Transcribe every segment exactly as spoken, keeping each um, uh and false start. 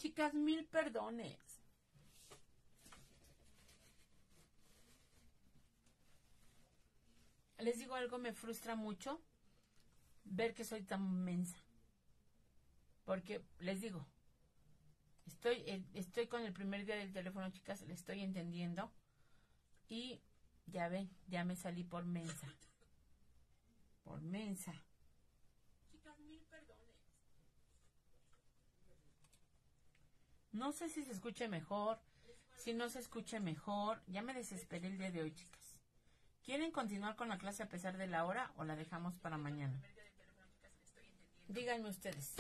Chicas, mil perdones. Les digo algo, me frustra mucho ver que soy tan mensa. Porque, les digo, estoy, eh, estoy con el primer día del teléfono, chicas, le estoy entendiendo. Y ya ven, ya me salí por mensa. Por mensa. Chicas, mil perdones. No sé si se escuche mejor, si no se escuche mejor. Ya me desesperé el día de hoy, chicas. ¿Quieren continuar con la clase a pesar de la hora o la dejamos para mañana? Díganme ustedes.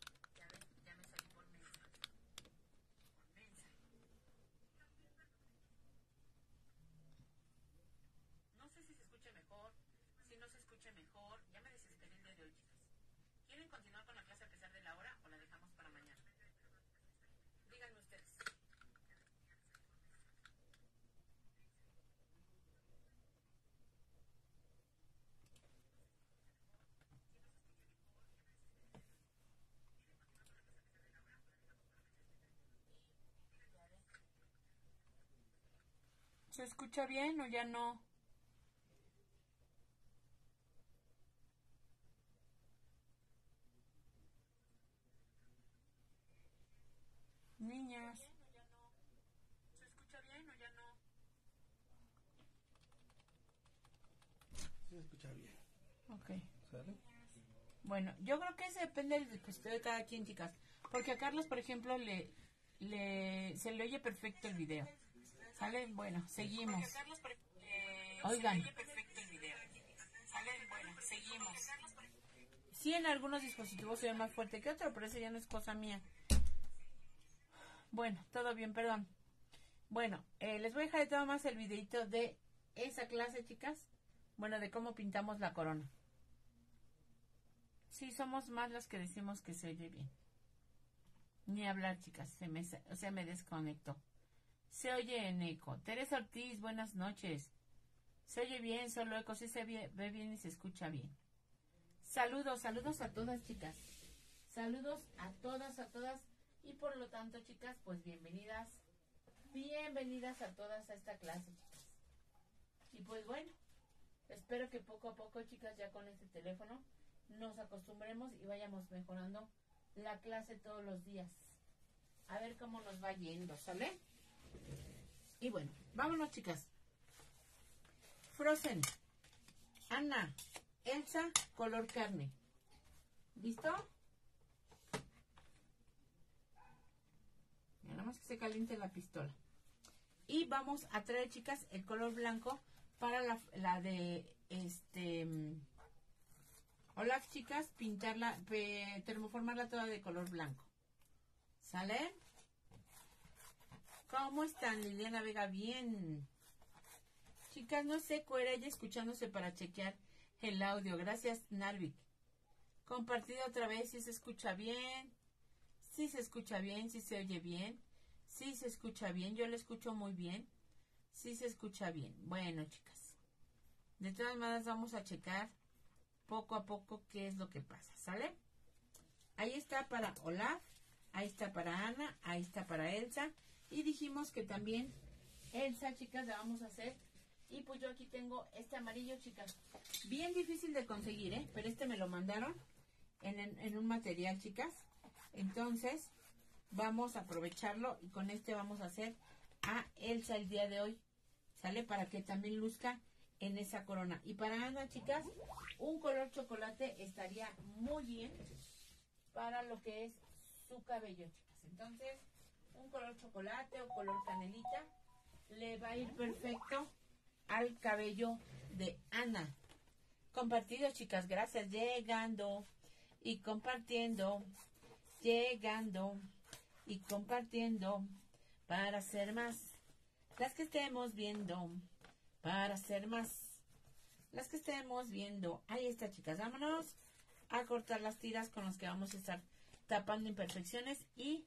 No sé si se escuche mejor, si no se escuche mejor. Ya me desesperé el día de hoy, chicas. ¿Quieren continuar con la clase a pesar de la hora o la dejamos para mañana? Díganme ustedes. ¿Se escucha bien o ya no? Niñas. ¿Se escucha bien o ya no? Se escucha bien. Ok. ¿Sale? Bueno, yo creo que eso depende del dispositivo de cada quien, chicas. Porque a Carlos, por ejemplo, le, le se le oye perfecto el video. ¿Sale? Bueno, seguimos. Oigan. ¿Sale? Bueno, seguimos. Sí, en algunos dispositivos se ve más fuerte que otro, pero eso ya no es cosa mía. Bueno, todo bien, perdón. Bueno, eh, les voy a dejar de todo más el videito de esa clase, chicas. Bueno, de cómo pintamos la corona. Sí, somos más las que decimos que se oye bien. Ni hablar, chicas, se me, o sea, me desconectó. Se oye en eco. Teresa Ortiz, buenas noches. Se oye bien, solo eco, sí se ve, ve bien y se escucha bien. Saludos, saludos a todas, chicas. Saludos a todas, a todas. Y por lo tanto, chicas, pues bienvenidas. Bienvenidas a todas a esta clase, chicas. Y pues bueno, espero que poco a poco, chicas, ya con este teléfono nos acostumbremos y vayamos mejorando la clase todos los días. A ver cómo nos va yendo, ¿sale? Y bueno, vámonos, chicas. Frozen, Ana, Elsa, color carne. ¿Listo? Nada más que se caliente la pistola. Y vamos a traer, chicas, el color blanco para la, la de este... Hola, chicas, pintarla, pe, termoformarla toda de color blanco. ¿Sale? ¿Cómo están, Liliana Vega? Bien. Chicas, no sé, cuál era ella escuchándose para chequear el audio. Gracias, Narvik. Compartido otra vez, si se escucha bien. Si se escucha bien, si se oye bien. Si se escucha bien, yo lo escucho muy bien. Si se escucha bien. Bueno, chicas. De todas maneras, vamos a checar poco a poco qué es lo que pasa, ¿sale? Ahí está para Olaf, ahí está para Ana, ahí está para Elsa. Y dijimos que también Elsa, chicas, la vamos a hacer. Y pues yo aquí tengo este amarillo, chicas. Bien difícil de conseguir, ¿eh? Pero este me lo mandaron en, en, en un material, chicas. Entonces, vamos a aprovecharlo y con este vamos a hacer a Elsa el día de hoy. ¿Sale? Para que también luzca en esa corona. Y para Ana, chicas, un color chocolate estaría muy bien para lo que es su cabello, chicas. Entonces, un color chocolate o color canelita le va a ir perfecto al cabello de Ana. Compartido, chicas, gracias. Llegando y compartiendo, llegando y compartiendo para hacer más. Las que estemos viendo, para hacer más. Las que estemos viendo. Ahí está, chicas. Vámonos a cortar las tiras con las que vamos a estar tapando imperfecciones y...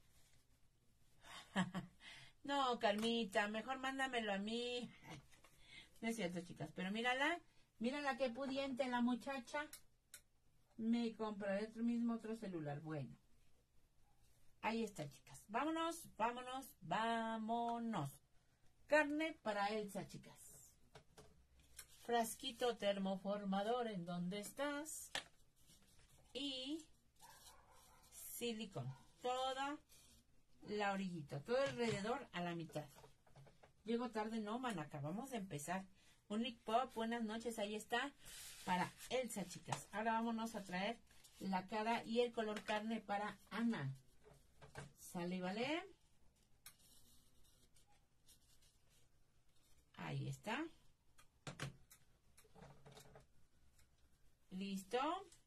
No, Carmita, mejor mándamelo a mí. No es cierto, chicas, pero mírala. Mírala qué pudiente la muchacha. Me compraré otro mismo otro celular. Bueno. Ahí está, chicas. Vámonos, vámonos, vámonos. Carne para Elsa, chicas. Frasquito termoformador, ¿en dónde estás? Y silicón. Toda la orillita, todo alrededor a la mitad. Llego tarde, no, man, acabamos de empezar. Unique Pop, buenas noches, ahí está. Para Elsa, chicas. Ahora vámonos a traer la cara y el color carne para Ana. ¿Sale y vale? Ahí está. ¿Listo?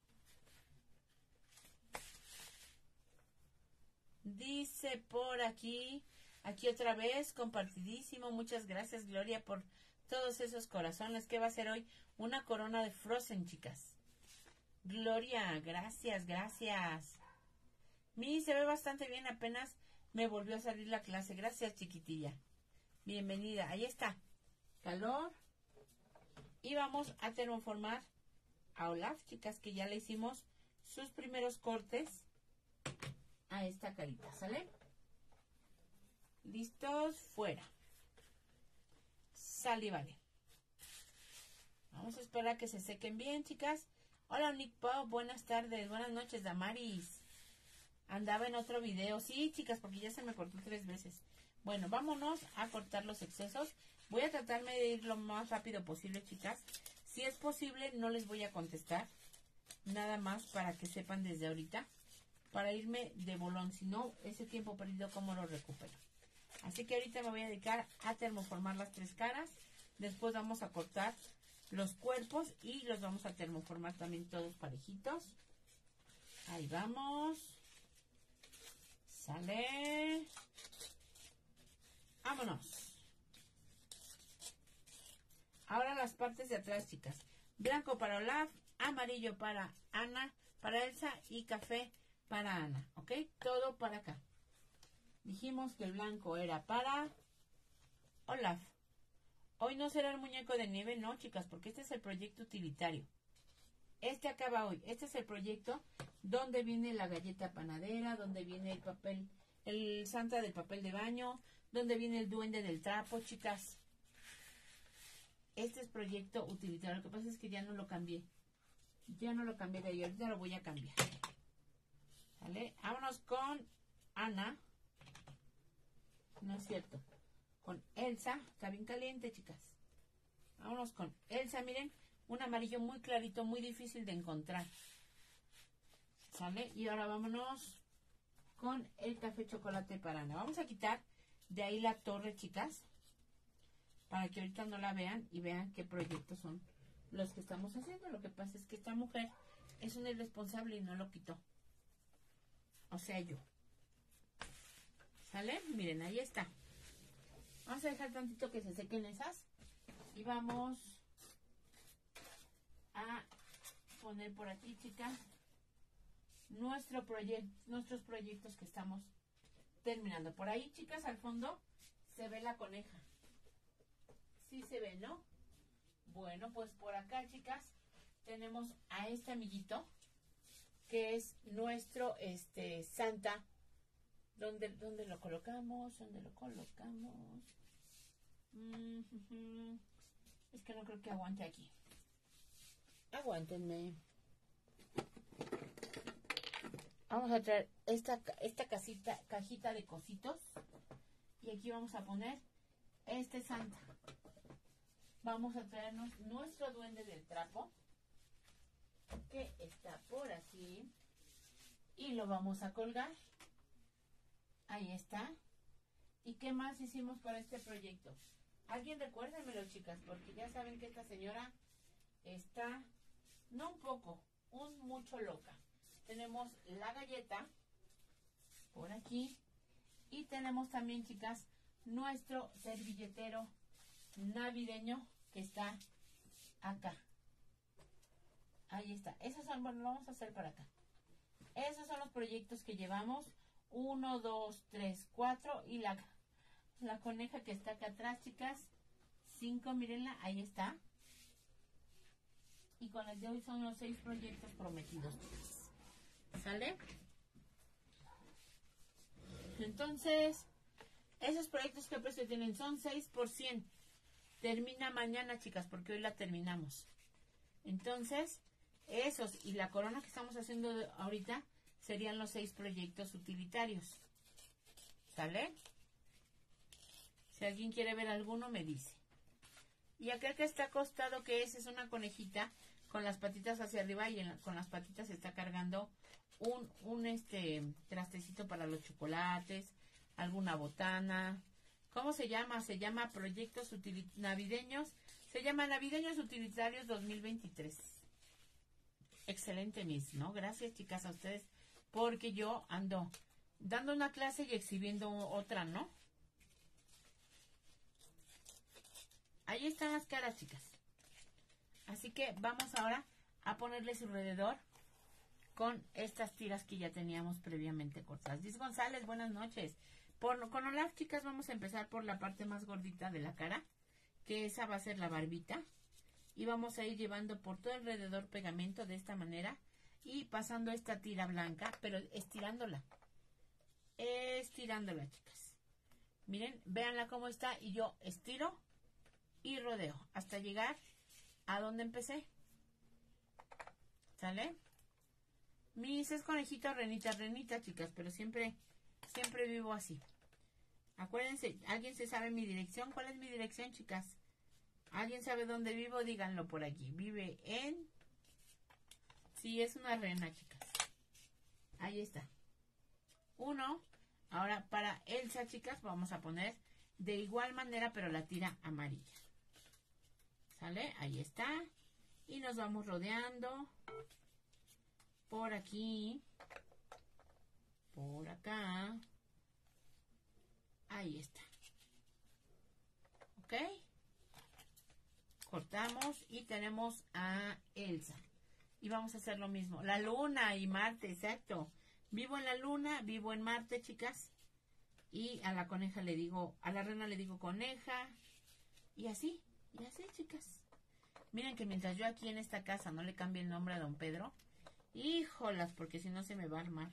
Dice por aquí, aquí otra vez, compartidísimo. Muchas gracias, Gloria, por todos esos corazones. ¿Qué va a ser hoy? Una corona de Frozen, chicas. Gloria, gracias, gracias. Mi, se ve bastante bien, apenas me volvió a salir la clase. Gracias, chiquitilla. Bienvenida. Ahí está. Calor. Y vamos a termoformar a Olaf, chicas, que ya le hicimos sus primeros cortes a esta carita, ¿sale? ¿Listos? Fuera. Sale y vale. Vamos a esperar a que se sequen bien, chicas. Hola, Nick Pop, buenas tardes, buenas noches, Damaris. Andaba en otro video. Sí, chicas, porque ya se me cortó tres veces. Bueno, vámonos a cortar los excesos. Voy a tratarme de ir lo más rápido posible, chicas. Si es posible, no les voy a contestar. Nada más para que sepan desde ahorita. Para irme de bolón. Si no, ese tiempo perdido, ¿cómo lo recupero? Así que ahorita me voy a dedicar a termoformar las tres caras. Después vamos a cortar los cuerpos y los vamos a termoformar también todos parejitos. Ahí vamos. Sale. Vámonos. Ahora las partes de atrás, chicas. Blanco para Olaf, amarillo para Ana, para Elsa y café para Ana. ¿Ok? Todo para acá. Dijimos que el blanco era para Olaf. Hoy no será el muñeco de nieve, no, chicas, porque este es el proyecto utilitario. Este acaba hoy. Este es el proyecto donde viene la galleta panadera, donde viene el papel, el Santa del papel de baño, donde viene el duende del trapo, chicas. Este es proyecto utilitario. Lo que pasa es que ya no lo cambié. Ya no lo cambié de ahí. Ahorita lo voy a cambiar. ¿Vale? Vámonos con Ana. No es cierto. Con Elsa. Está bien caliente, chicas. Vámonos con Elsa. Miren, un amarillo muy clarito, muy difícil de encontrar. ¿Sale? Y ahora vámonos con el café chocolate para Ana. Vamos a quitar de ahí la torre, chicas. Para que ahorita no la vean y vean qué proyectos son los que estamos haciendo. Lo que pasa es que esta mujer es una irresponsable y no lo quitó. O sea, yo. ¿Sale? Miren, ahí está. Vamos a dejar tantito que se sequen esas. Y vamos a poner por aquí, chicas, nuestro proyecto, nuestros proyectos que estamos terminando. Por ahí, chicas, al fondo se ve la coneja. Sí se ve, ¿no? Bueno, pues por acá, chicas, tenemos a este amiguito, que es nuestro este Santa. ¿Dónde, dónde lo colocamos? ¿Dónde lo colocamos? Mm-hmm. Es que no creo que aguante aquí. Aguántenme. Vamos a traer esta, esta casita, cajita de cositos. Y aquí vamos a poner este Santa. Vamos a traernos nuestro duende del trapo, que está por aquí, y lo vamos a colgar. Ahí está. ¿Y qué más hicimos para este proyecto? Alguien recuérdamelo, chicas, porque ya saben que esta señora está, no un poco, un mucho loca. Tenemos la galleta por aquí y tenemos también, chicas, nuestro servilletero navideño que está acá. Ahí está. Esos son, bueno, lo vamos a hacer para acá. Esos son los proyectos que llevamos. Uno, dos, tres, cuatro. Y la, la coneja que está acá atrás, chicas. Cinco, mírenla, ahí está. Y con el de hoy son los seis proyectos prometidos, chicas. ¿Sale? Entonces, esos proyectos que precio tienen son seis por cien. Termina mañana, chicas, porque hoy la terminamos. Entonces, esos y la corona que estamos haciendo ahorita serían los seis proyectos utilitarios. ¿Sale? Si alguien quiere ver alguno, me dice. Y aquel que está acostado, que es, es una conejita con las patitas hacia arriba y en la, con las patitas está cargando un, un este trastecito para los chocolates, alguna botana. ¿Cómo se llama? Se llama Proyectos Utilit- Navideños. Se llama Navideños Utilitarios dos mil veintitrés. Excelente, Miss, ¿no? Gracias, chicas, a ustedes, porque yo ando dando una clase y exhibiendo otra, ¿no? Ahí están las caras, chicas. Así que vamos ahora a ponerle su alrededor con estas tiras que ya teníamos previamente cortadas. Diz González, buenas noches. Por, con Olaf, chicas, vamos a empezar por la parte más gordita de la cara, que esa va a ser la barbita. Y vamos a ir llevando por todo alrededor pegamento de esta manera y pasando esta tira blanca, pero estirándola. Estirándola, chicas. Miren, véanla cómo está y yo estiro y rodeo hasta llegar a donde empecé. ¿Sale? Mis es conejito, renita, renita, chicas, pero siempre, siempre vivo así. Acuérdense, ¿alguien se sabe mi dirección? ¿Cuál es mi dirección, chicas? ¿Alguien sabe dónde vivo? Díganlo por aquí. Vive en... Sí, es una rena, chicas. Ahí está. Uno. Ahora, para Elsa, chicas, vamos a poner de igual manera, pero la tira amarilla. ¿Sale? Ahí está. Y nos vamos rodeando. Por aquí. Por acá. Ahí está. ¿Ok? Cortamos y tenemos a Elsa. Y vamos a hacer lo mismo. La luna y Marte, exacto. Vivo en la luna, vivo en Marte, chicas. Y a la coneja le digo, a la rena le digo coneja. Y así, y así, chicas. Miren que mientras yo aquí en esta casa no le cambie el nombre a don Pedro. Híjolas, porque si no se me va a armar.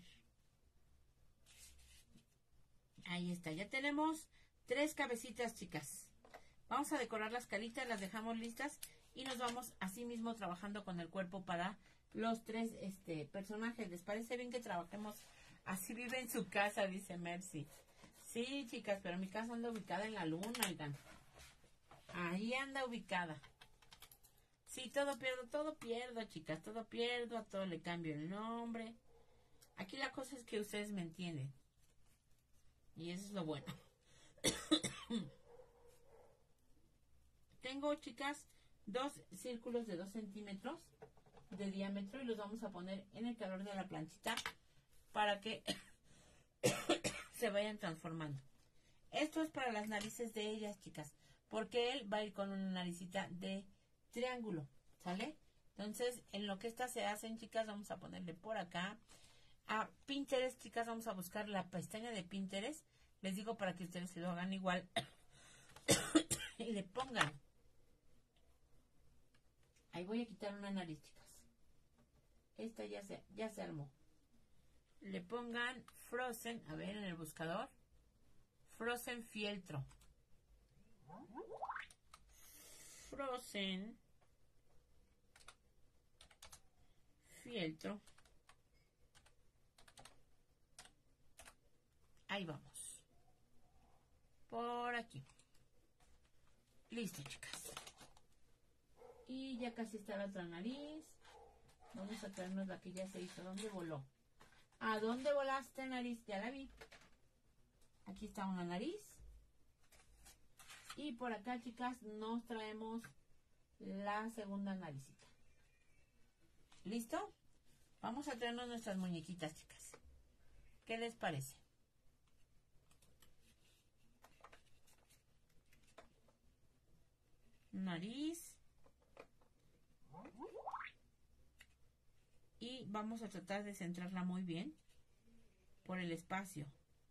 Ahí está, ya tenemos tres cabecitas, chicas. Vamos a decorar las caritas, las dejamos listas y nos vamos así mismo trabajando con el cuerpo para los tres este, personajes. ¿Les parece bien que trabajemos así? Vive en su casa, dice Mercy. Sí, chicas, pero mi casa anda ubicada en la luna, oigan. Ahí anda ubicada. Sí, todo pierdo, todo pierdo, chicas, todo pierdo, a todo le cambio el nombre. Aquí la cosa es que ustedes me entienden. Y eso es lo bueno. Tengo, chicas, dos círculos de dos centímetros de diámetro y los vamos a poner en el calor de la planchita para que se vayan transformando. Esto es para las narices de ellas, chicas, porque él va a ir con una naricita de triángulo, ¿sale? Entonces, en lo que estas se hacen, chicas, vamos a ponerle por acá. A Pinterest, chicas, vamos a buscar la pestaña de Pinterest. Les digo para que ustedes se lo hagan igual y le pongan. Ahí voy a quitar una nariz, chicas. Esta ya se, ya se armó. Le pongan Frozen, a ver, en el buscador. Frozen fieltro. Frozen fieltro. Ahí vamos. Por aquí. Listo, chicas. Y ya casi está la otra nariz. Vamos a traernos la que ya se hizo. ¿Dónde voló? ¿A dónde volaste, nariz? Ya la vi. Aquí está una nariz. Y por acá, chicas, nos traemos la segunda naricita. ¿Listo? Vamos a traernos nuestras muñequitas, chicas. ¿Qué les parece? Nariz. Y vamos a tratar de centrarla muy bien por el espacio.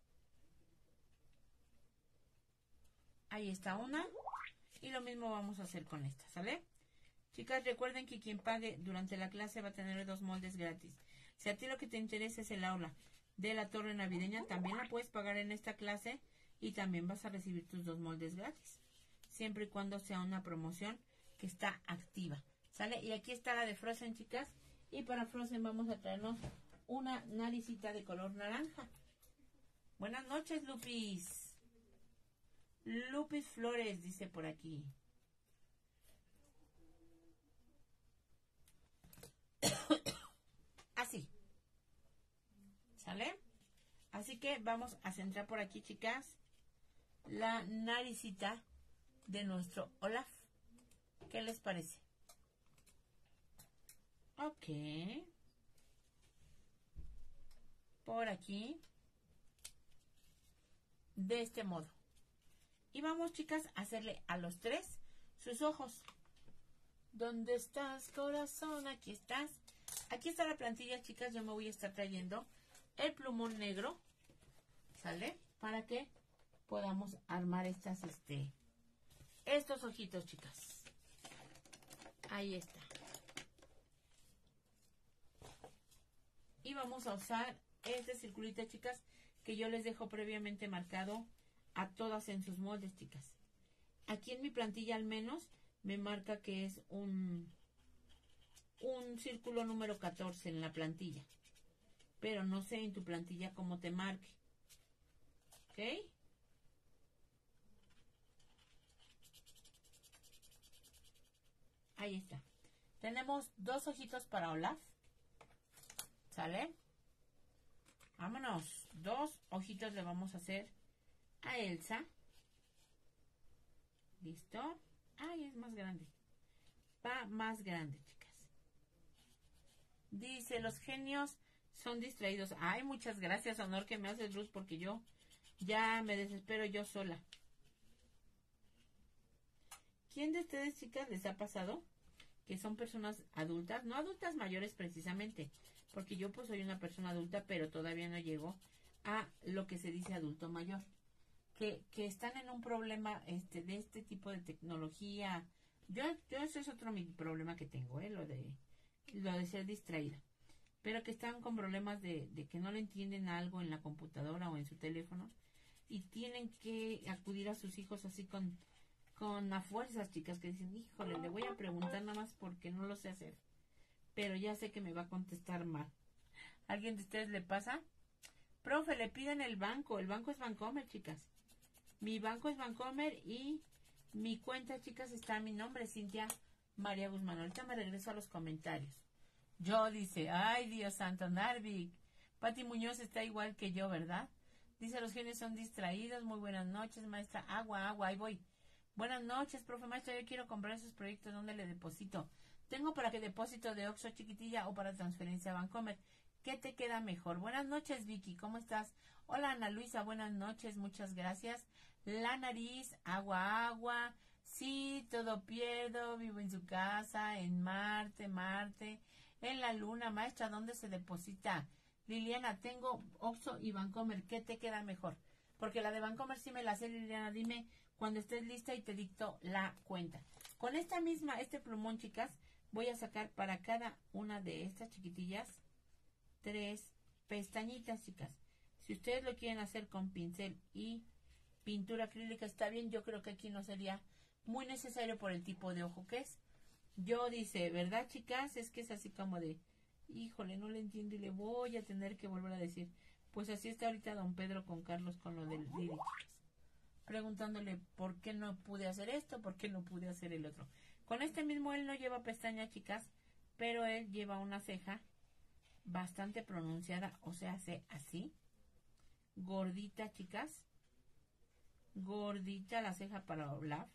Ahí está una. Y lo mismo vamos a hacer con esta, ¿sale? Chicas, recuerden que quien pague durante la clase va a tener dos moldes gratis. Si a ti lo que te interesa es el aula, de la torre navideña, también la puedes pagar en esta clase y también vas a recibir tus dos moldes gratis, siempre y cuando sea una promoción que está activa, ¿sale? Y aquí está la de Frozen, chicas, y para Frozen vamos a traernos una naricita de color naranja. Buenas noches, Lupis. Lupis Flores dice por aquí. Así. ¿Sale? Así que vamos a centrar por aquí, chicas, la naricita de nuestro Olaf. ¿Qué les parece? Ok. Por aquí. De este modo. Y vamos, chicas, a hacerle a los tres sus ojos. ¿Dónde estás, corazón? Aquí estás. Aquí está la plantilla, chicas. Yo me voy a estar trayendo el plumón negro, ¿sale? Para que podamos armar estas, este, estos ojitos, chicas. Ahí está. Y vamos a usar este circulito, chicas, que yo les dejo previamente marcado a todas en sus moldes, chicas. Aquí en mi plantilla al menos me marca que es un, un círculo número catorce en la plantilla. Pero no sé en tu plantilla cómo te marque. ¿Ok? Ahí está. Tenemos dos ojitos para Olaf. ¿Sale? Vámonos. Dos ojitos le vamos a hacer a Elsa. ¿Listo? Ay, es más grande. Va más grande, chicas. Dice, los genios son distraídos. Ay, muchas gracias, honor que me haces, Ruth, porque yo ya me desespero yo sola. ¿Quién de ustedes, chicas, les ha pasado que son personas adultas? No adultas mayores precisamente, porque yo pues soy una persona adulta, pero todavía no llego a lo que se dice adulto mayor. Que, que están en un problema este de este tipo de tecnología. Yo, yo ese es otro mi problema que tengo, ¿eh? Lo de, lo de ser distraída. Pero que están con problemas de, de que no le entienden algo en la computadora o en su teléfono y tienen que acudir a sus hijos así con, con a fuerzas, chicas, que dicen, híjole, le voy a preguntar nada más porque no lo sé hacer, pero ya sé que me va a contestar mal. ¿Alguien de ustedes le pasa? Profe, le piden el banco. El banco es Bancomer, chicas. Mi banco es Bancomer y mi cuenta, chicas, está a mi nombre, Cintia María Guzmán. Ahorita me regreso a los comentarios. Yo dice, ay, Dios santo, Narvik. Pati Muñoz está igual que yo, ¿verdad? Dice, los genios son distraídos. Muy buenas noches, maestra. Agua, agua, ahí voy. Buenas noches, profe maestra. Yo quiero comprar esos proyectos. ¿Dónde le deposito? Tengo para que depósito de Oxxo, chiquitilla, o para transferencia a Bancomer. ¿Qué te queda mejor? Buenas noches, Vicky. ¿Cómo estás? Hola, Ana Luisa. Buenas noches. Muchas gracias. La nariz, agua, agua. Sí, todo pierdo. Vivo en su casa, en Marte, Marte. En la luna, maestra, ¿dónde se deposita? Liliana, tengo Oxxo y Bancomer. ¿Qué te queda mejor? Porque la de Bancomer sí me la sé, Liliana. Dime cuando estés lista y te dicto la cuenta. Con esta misma, este plumón, chicas, voy a sacar para cada una de estas chiquitillas tres pestañitas, chicas. Si ustedes lo quieren hacer con pincel y pintura acrílica, está bien. Yo creo que aquí no sería muy necesario por el tipo de ojo que es. Yo dice, ¿verdad, chicas? Es que es así como de, híjole, no le entiendo y le voy a tener que volver a decir. Pues así está ahorita don Pedro con Carlos con lo del Liri, chicas. Preguntándole por qué no pude hacer esto, por qué no pude hacer el otro. Con este mismo él no lleva pestaña, chicas, pero él lleva una ceja bastante pronunciada, o sea, hace así. Gordita, chicas. Gordita la ceja para Olaf.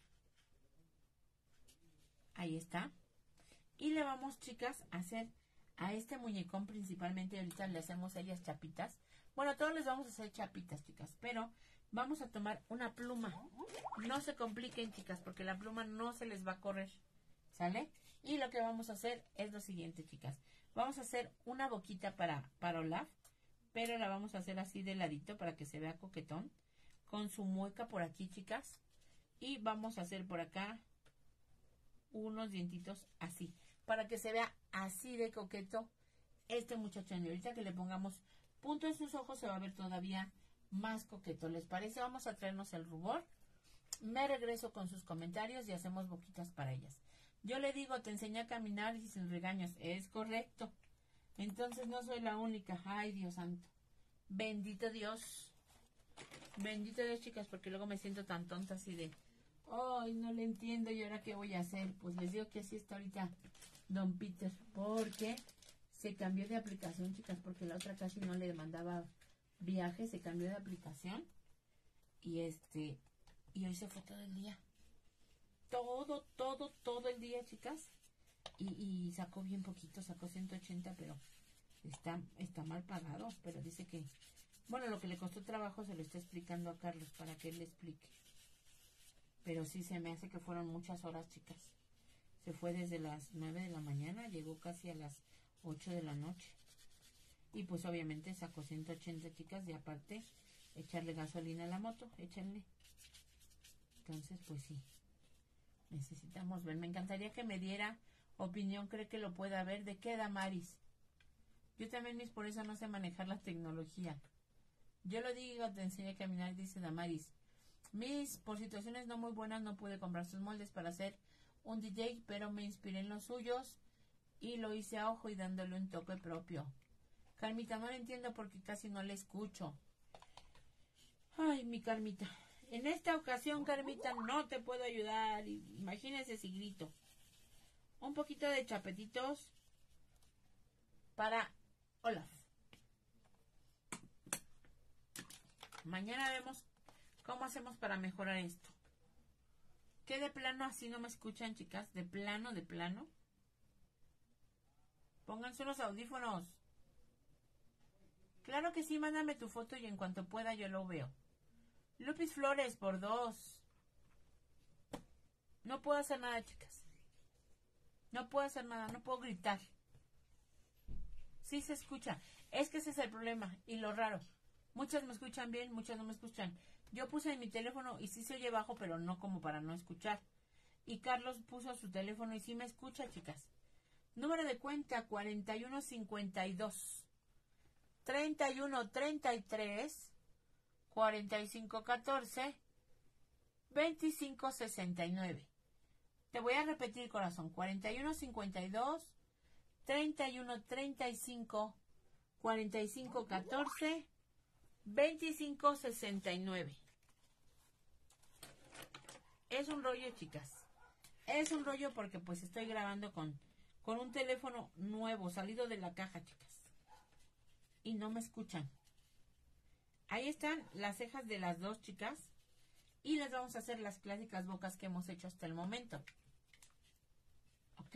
Ahí está. Y le vamos, chicas, a hacer a este muñecón principalmente. Ahorita le hacemos a ellas chapitas. Bueno, todos les vamos a hacer chapitas, chicas. Pero vamos a tomar una pluma. No se compliquen, chicas, porque la pluma no se les va a correr. ¿Sale? Y lo que vamos a hacer es lo siguiente, chicas. Vamos a hacer una boquita para, para Olaf. Pero la vamos a hacer así de ladito para que se vea coquetón. Con su mueca por aquí, chicas. Y vamos a hacer por acá unos dientitos así, para que se vea así de coqueto este muchachón. Y ahorita que le pongamos punto en sus ojos se va a ver todavía más coqueto. ¿Les parece? Vamos a traernos el rubor. Me regreso con sus comentarios y hacemos boquitas para ellas. Yo le digo, te enseñé a caminar y sin regaños. Es correcto. Entonces no soy la única. Ay, Dios santo. Bendito Dios. Bendito Dios, chicas, porque luego me siento tan tonta así de... Ay, no le entiendo. ¿Y ahora qué voy a hacer? Pues les digo que así está ahorita Don Peter. Porque se cambió de aplicación, chicas. Porque la otra casi no le mandaba viaje. Se cambió de aplicación. Y este... Y hoy se fue todo el día. Todo, todo, todo el día, chicas. Y, y sacó bien poquito, sacó ciento ochenta, pero está, está mal pagado. Pero dice que, bueno, lo que le costó trabajo se lo está explicando a Carlos para que él le explique. Pero sí se me hace que fueron muchas horas, chicas. Se fue desde las nueve de la mañana, llegó casi a las ocho de la noche. Y pues obviamente sacó ciento ochenta, chicas, y aparte echarle gasolina a la moto, échenle. Entonces, pues sí, necesitamos ver. Me encantaría que me diera opinión, cree que lo pueda ver. ¿De qué, Damaris? Yo también, mis, por eso no sé manejar la tecnología. Yo lo digo, te enseñé a caminar, dice Damaris. Mis, por situaciones no muy buenas, no pude comprar sus moldes para hacer un D J, pero me inspiré en los suyos y lo hice a ojo y dándole un toque propio. Carmita, no lo entiendo porque casi no le escucho. Ay, mi Carmita. En esta ocasión, Carmita, no te puedo ayudar. Imagínense si grito. Un poquito de chapetitos para Olaf. Mañana vemos cómo hacemos para mejorar esto. ¿Qué de plano así no me escuchan, chicas? De plano, de plano. Pónganse unos audífonos. Claro que sí, mándame tu foto y en cuanto pueda yo lo veo. Lupis Flores por dos. No puedo hacer nada, chicas. No puedo hacer nada, no puedo gritar. Sí se escucha. Es que ese es el problema y lo raro. Muchas me escuchan bien, muchas no me escuchan. Yo puse en mi teléfono y sí se oye bajo, pero no como para no escuchar. Y Carlos puso su teléfono y sí me escucha, chicas. Número de cuenta cuarenta y uno cincuenta y dos, treinta y uno treinta y tres, cuarenta y cinco catorce, veinticinco sesenta y nueve. Te voy a repetir, corazón. cuarenta y uno cincuenta y dos, treinta y uno treinta y cinco, cuarenta y cinco catorce, veinticinco sesenta y nueve. Es un rollo, chicas. Es un rollo porque pues estoy grabando con, con un teléfono nuevo, salido de la caja, chicas. Y no me escuchan. Ahí están las cejas de las dos chicas. Y les vamos a hacer las clásicas bocas que hemos hecho hasta el momento. ¿Ok?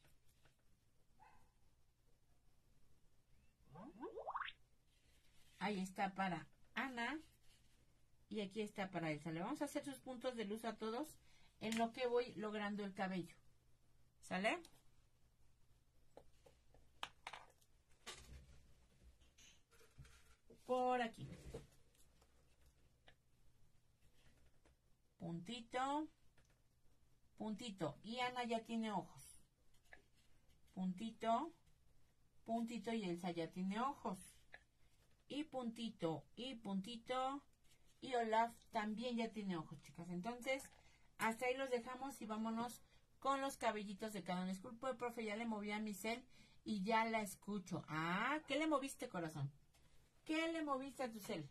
Ahí está para Ana. Y aquí está para Elsa. Le vamos a hacer sus puntos de luz a todos en lo que voy logrando el cabello. ¿Sale? Por aquí. Puntito. Puntito. Y Ana ya tiene ojos. Puntito. Puntito y Elsa ya tiene ojos. Y puntito. Y puntito. Y Olaf también ya tiene ojos, chicas. Entonces, hasta ahí los dejamos y vámonos con los cabellitos de cada uno. Disculpe, profe, ya le moví a mi cel y ya la escucho. Ah, ¿qué le moviste, corazón? ¿Qué le moviste a tu cel?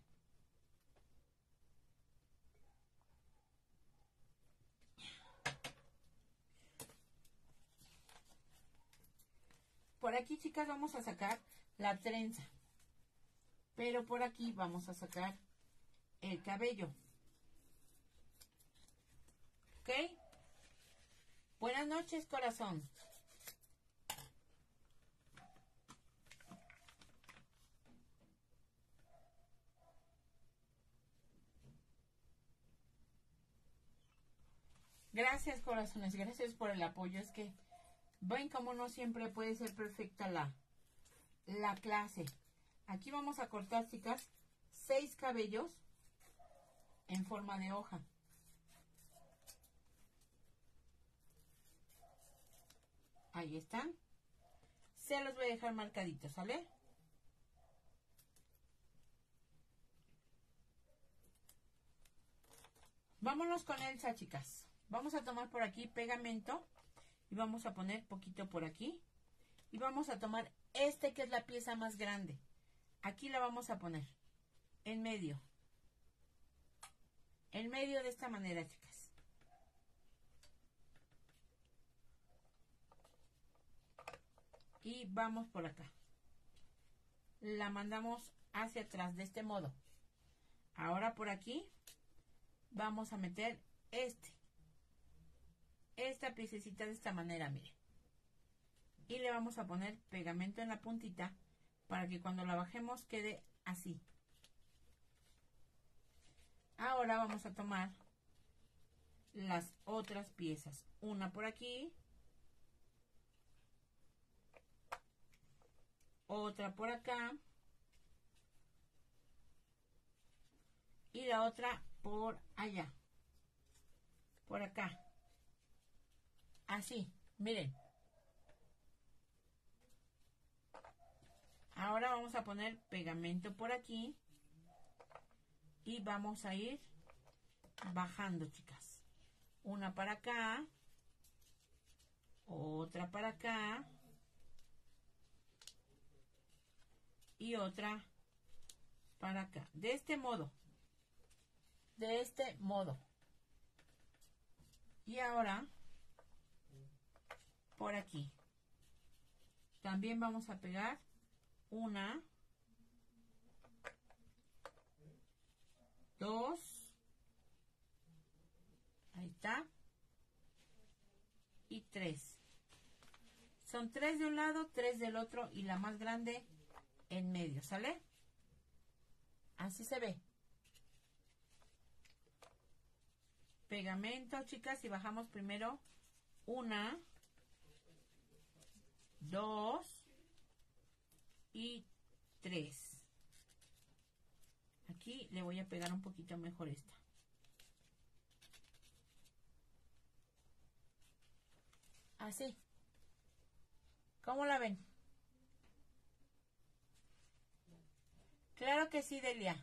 Por aquí, chicas, vamos a sacar la trenza. Pero por aquí vamos a sacar el cabello. ¿Ok? Buenas noches, corazón. Gracias, corazones. Gracias por el apoyo. Es que ven cómo no siempre puede ser perfecta la, la clase. Aquí vamos a cortar, chicas, seis cabellos en forma de hoja. Ahí están. Se los voy a dejar marcaditos, ¿sale? Vámonos con Elsa, chicas. Vamos a tomar por aquí pegamento y vamos a poner poquito por aquí. Y vamos a tomar este que es la pieza más grande. Aquí la vamos a poner en medio. En medio de esta manera, chicas. Y vamos por acá. La mandamos hacia atrás de este modo. Ahora por aquí vamos a meter este. Esta piececita de esta manera, miren. Y le vamos a poner pegamento en la puntita para que cuando la bajemos quede así. Ahora vamos a tomar las otras piezas. Una por aquí. Otra por acá. Y la otra por allá. Por acá. Así, miren. Ahora vamos a poner pegamento por aquí. Y vamos a ir bajando, chicas. Una para acá. Otra para acá. Y otra para acá. De este modo. De este modo. Y ahora, por aquí. También vamos a pegar una, dos, ahí está, y tres. Son tres de un lado, tres del otro y la más grande en medio, ¿sale? Así se ve. Pegamento, chicas, y bajamos primero una, dos y tres. Aquí le voy a pegar un poquito mejor esta. Así. ¿Cómo la ven? Claro que sí, Delia.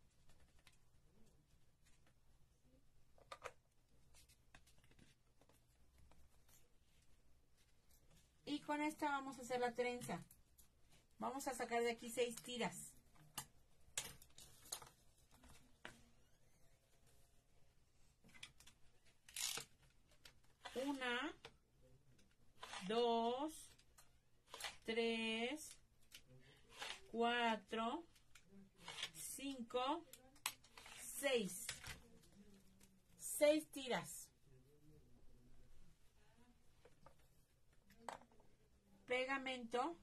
Y con esta vamos a hacer la trenza. Vamos a sacar de aquí seis tiras. Una, dos, tres, cuatro, cinco, seis. Seis tiras. Pegamento.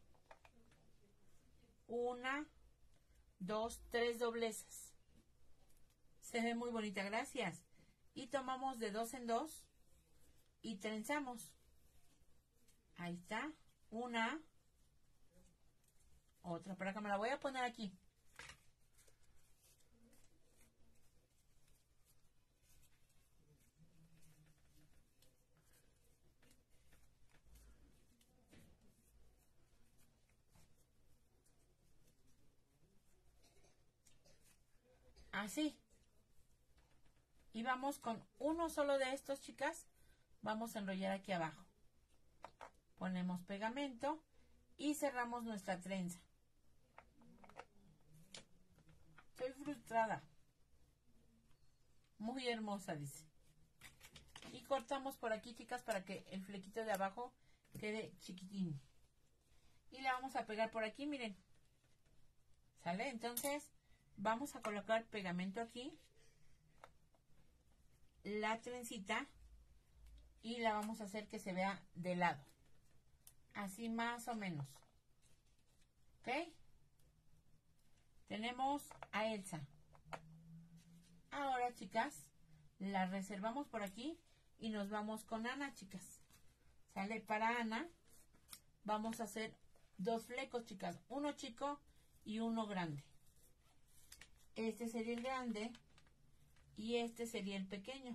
Una, dos, tres dobleces. Se ve muy bonita, gracias. Y tomamos de dos en dos y trenzamos. Ahí está. Una. Otra para acá. Me la voy a poner aquí. Así. Y vamos con uno solo de estos, chicas. Vamos a enrollar aquí abajo. Ponemos pegamento y cerramos nuestra trenza. Estoy frustrada. Muy hermosa, dice. Y cortamos por aquí, chicas, para que el flequito de abajo quede chiquitín. Y la vamos a pegar por aquí, miren. ¿Sale? Entonces, vamos a colocar pegamento aquí. La trencita. Y la vamos a hacer que se vea de lado. Así más o menos. ¿Ok? Tenemos a Elsa. Ahora, chicas, la reservamos por aquí y nos vamos con Ana, chicas. ¿Sale? Para Ana vamos a hacer dos flecos, chicas. Uno chico y uno grande. Este sería el grande y este sería el pequeño.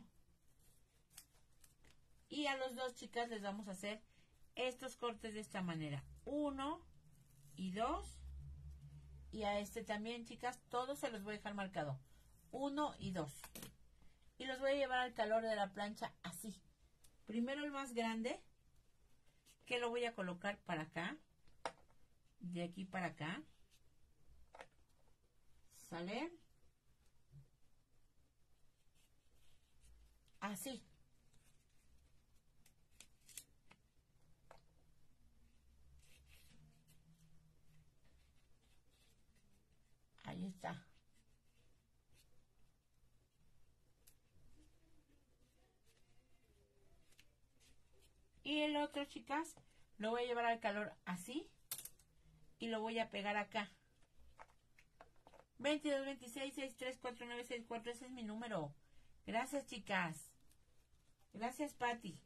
Y a los dos, chicas, les vamos a hacer estos cortes de esta manera. Uno y dos. Y a este también, chicas, todos se los voy a dejar marcado. Uno y dos. y los voy a llevar al calor de la plancha así. Primero el más grande, que lo voy a colocar para acá, de aquí para acá. ¿Sale? Así. Ahí está. Y el otro, chicas, lo voy a llevar al calor así. Y lo voy a pegar acá. veintidós, veintiséis, sesenta y tres, cuarenta y nueve, sesenta y cuatro. Ese es mi número. Gracias, chicas. Gracias, Patti.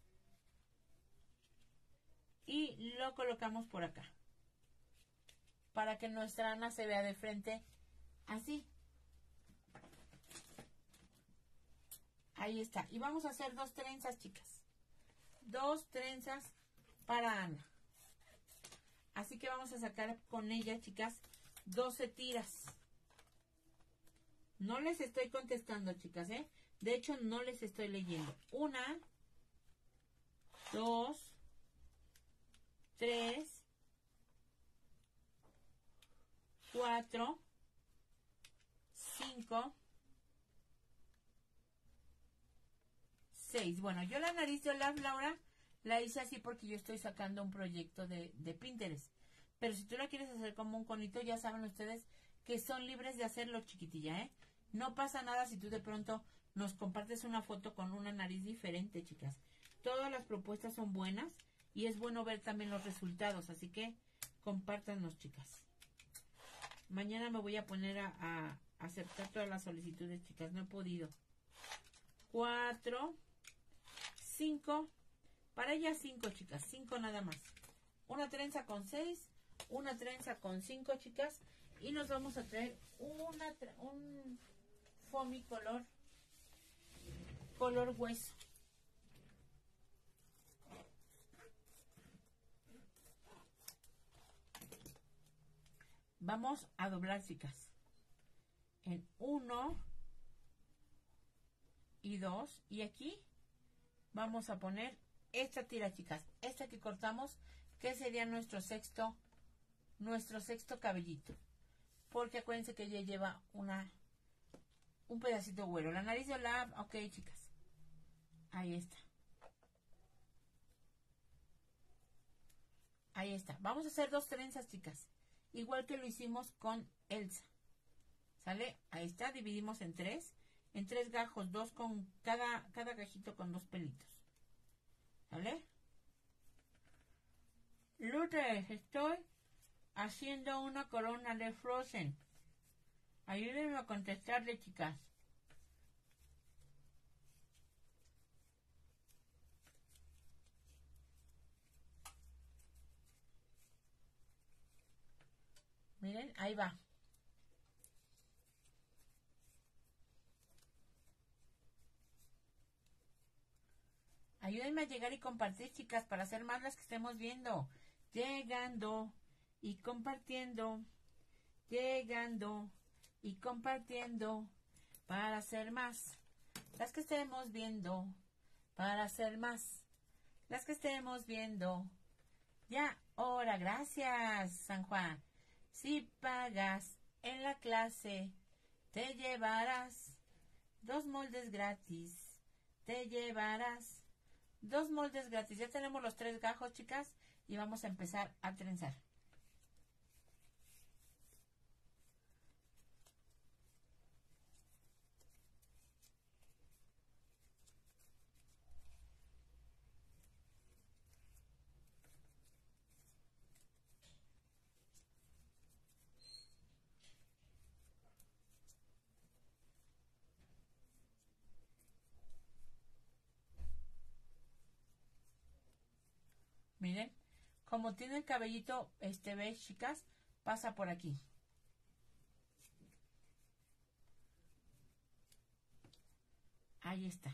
Y lo colocamos por acá. Para que nuestra Ana se vea de frente así. Ahí está. Y vamos a hacer dos trenzas, chicas. Dos trenzas para Ana. Así que vamos a sacar con ella, chicas, doce tiras. No les estoy contestando, chicas, ¿eh? De hecho, no les estoy leyendo. Una, dos, tres, cuatro, cinco, seis. Bueno, yo la nariz de Olaf, Laura, la hice así porque yo estoy sacando un proyecto de, de Pinterest. Pero si tú la quieres hacer como un conito, ya saben ustedes que son libres de hacerlo, chiquitilla, ¿eh? No pasa nada si tú de pronto nos compartes una foto con una nariz diferente, chicas. Todas las propuestas son buenas y es bueno ver también los resultados. Así que compártanos, chicas. Mañana me voy a poner a, a aceptar todas las solicitudes, chicas. No he podido. Cuatro, cinco. Para ella cinco, chicas. Cinco nada más. Una trenza con seis. Una trenza con cinco, chicas. Y nos vamos a traer una, un foamy color. Color hueso. Vamos a doblar, chicas. En uno y dos. Y aquí vamos a poner esta tira, chicas. Esta que cortamos, que sería nuestro sexto, nuestro sexto cabellito. Porque acuérdense que ella lleva una, un pedacito güero. La nariz de Olaf, ok, chicas. Ahí está. Ahí está. Vamos a hacer dos trenzas, chicas. Igual que lo hicimos con Elsa. ¿Sale? Ahí está. Dividimos en tres. En tres gajos. Dos con cada, cada gajito con dos pelitos. ¿Sale? Lourdes, estoy haciendo una corona de Frozen. Ayúdenme a contestarle, chicas. Miren, ahí va. Ayúdenme a llegar y compartir, chicas, para hacer más las que estemos viendo. Llegando y compartiendo. Llegando y compartiendo para hacer más. Las que estemos viendo para hacer más. Las que estemos viendo. Ya, ahora, gracias, San Juan. Si pagas en la clase, te llevarás dos moldes gratis. Te llevarás dos moldes gratis. Ya tenemos los tres gajos, chicas, y vamos a empezar a trenzar. Miren, como tiene el cabellito, este, ¿ves, chicas? Pasa por aquí. Ahí está.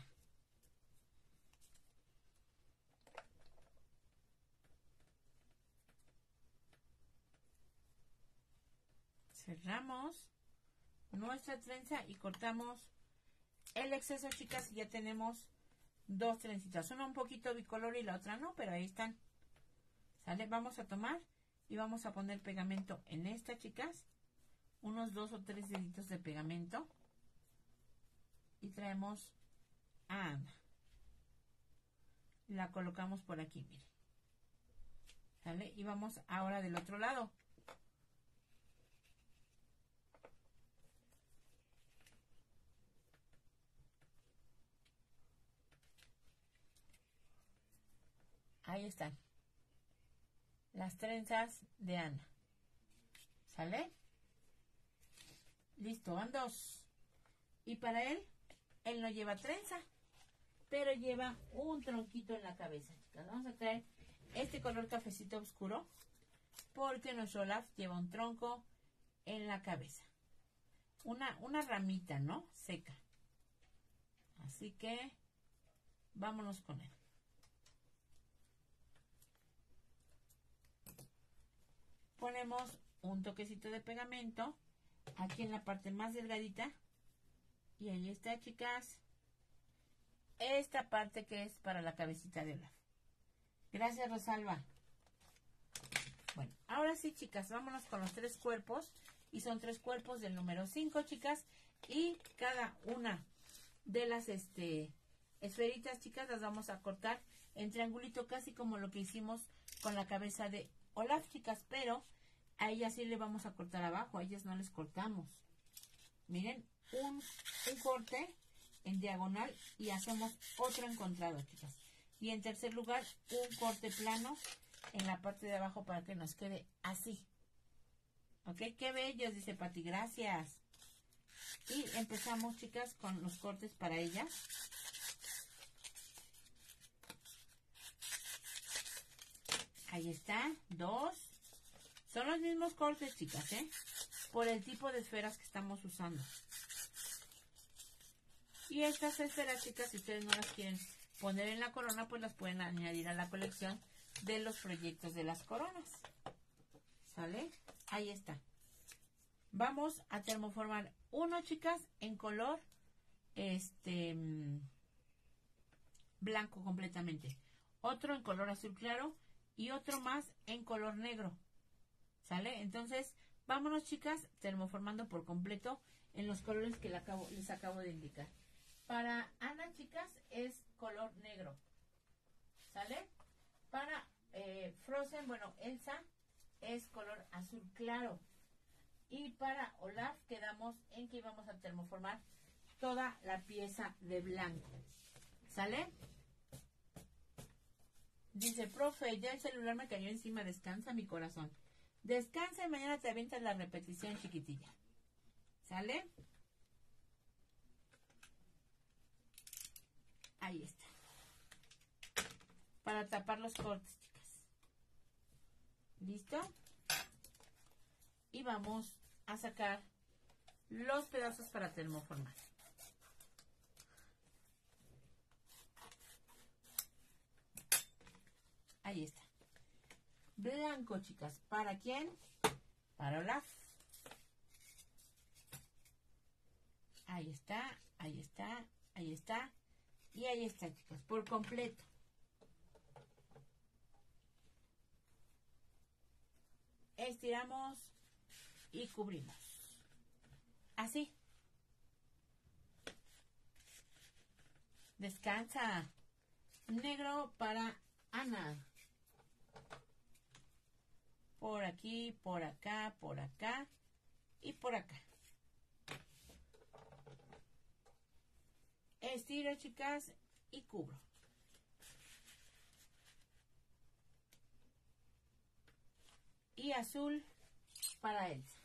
Cerramos nuestra trenza y cortamos el exceso, chicas, y ya tenemos dos trencitas. Una un poquito bicolor y la otra no, pero ahí están. ¿Sale? Vamos a tomar y vamos a poner pegamento en esta, chicas. Unos dos o tres deditos de pegamento. Y traemos a Ana. La colocamos por aquí, miren. ¿Sale? Y vamos ahora del otro lado. Ahí están. Las trenzas de Ana. ¿Sale? Listo, van dos. Y para él, él no lleva trenza, pero lleva un tronquito en la cabeza, chicas. Vamos a traer este color cafecito oscuro, porque nuestro Olaf lleva un tronco en la cabeza. Una, una ramita, ¿no? Seca. Así que, vámonos con él. Ponemos un toquecito de pegamento aquí en la parte más delgadita. Y ahí está, chicas. Esta parte que es para la cabecita de Olaf. Gracias, Rosalba. Bueno, ahora sí, chicas, vámonos con los tres cuerpos. Y son tres cuerpos del número cinco, chicas. Y cada una de las este, esferitas, chicas, las vamos a cortar en triangulito, casi como lo que hicimos con la cabeza de Olaf, chicas. Pero a ellas sí le vamos a cortar abajo, a ellas no les cortamos. Miren, un, un corte en diagonal y hacemos otro encontrado, chicas. Y en tercer lugar, un corte plano en la parte de abajo para que nos quede así. Ok, qué bellos, dice Pati, gracias. Y empezamos, chicas, con los cortes para ellas. Ahí está, dos. Son los mismos cortes, chicas, ¿eh? Por el tipo de esferas que estamos usando. Y estas esferas, chicas, si ustedes no las quieren poner en la corona, pues las pueden añadir a la colección de los proyectos de las coronas. ¿Sale? Ahí está. Vamos a termoformar uno, chicas, en color este blanco completamente. Otro en color azul claro y otro más en color negro. ¿Sale? Entonces, vámonos, chicas, termoformando por completo en los colores que le acabo, les acabo de indicar. Para Ana, chicas, es color negro. ¿Sale? Para eh, Frozen, bueno, Elsa, es color azul claro. Y para Olaf quedamos en que íbamos a termoformar toda la pieza de blanco. ¿Sale? Dice, profe, ya el celular me cayó encima, descansa mi corazón. Descansa y mañana te avientas la repetición, chiquitilla. ¿Sale? Ahí está. Para tapar los cortes, chicas. ¿Listo? Y vamos a sacar los pedazos para termoformar. Ahí está. Blanco, chicas. ¿Para quién? Para Olaf. Ahí está, ahí está, ahí está. Y ahí está, chicas, por completo. Estiramos y cubrimos. Así. Descansa. Negro para Ana. Por aquí, por acá, por acá y por acá. Estiro, chicas, y cubro. Y azul para Elsa.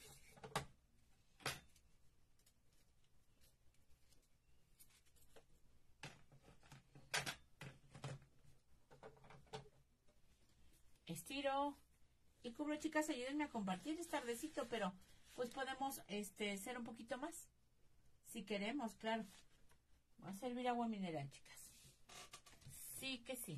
Estiro y cubro, chicas. Ayúdenme a compartir, es tardecito, pero pues podemos este, ser un poquito más. Si queremos, claro. Voy a servir agua mineral, chicas. Sí que sí.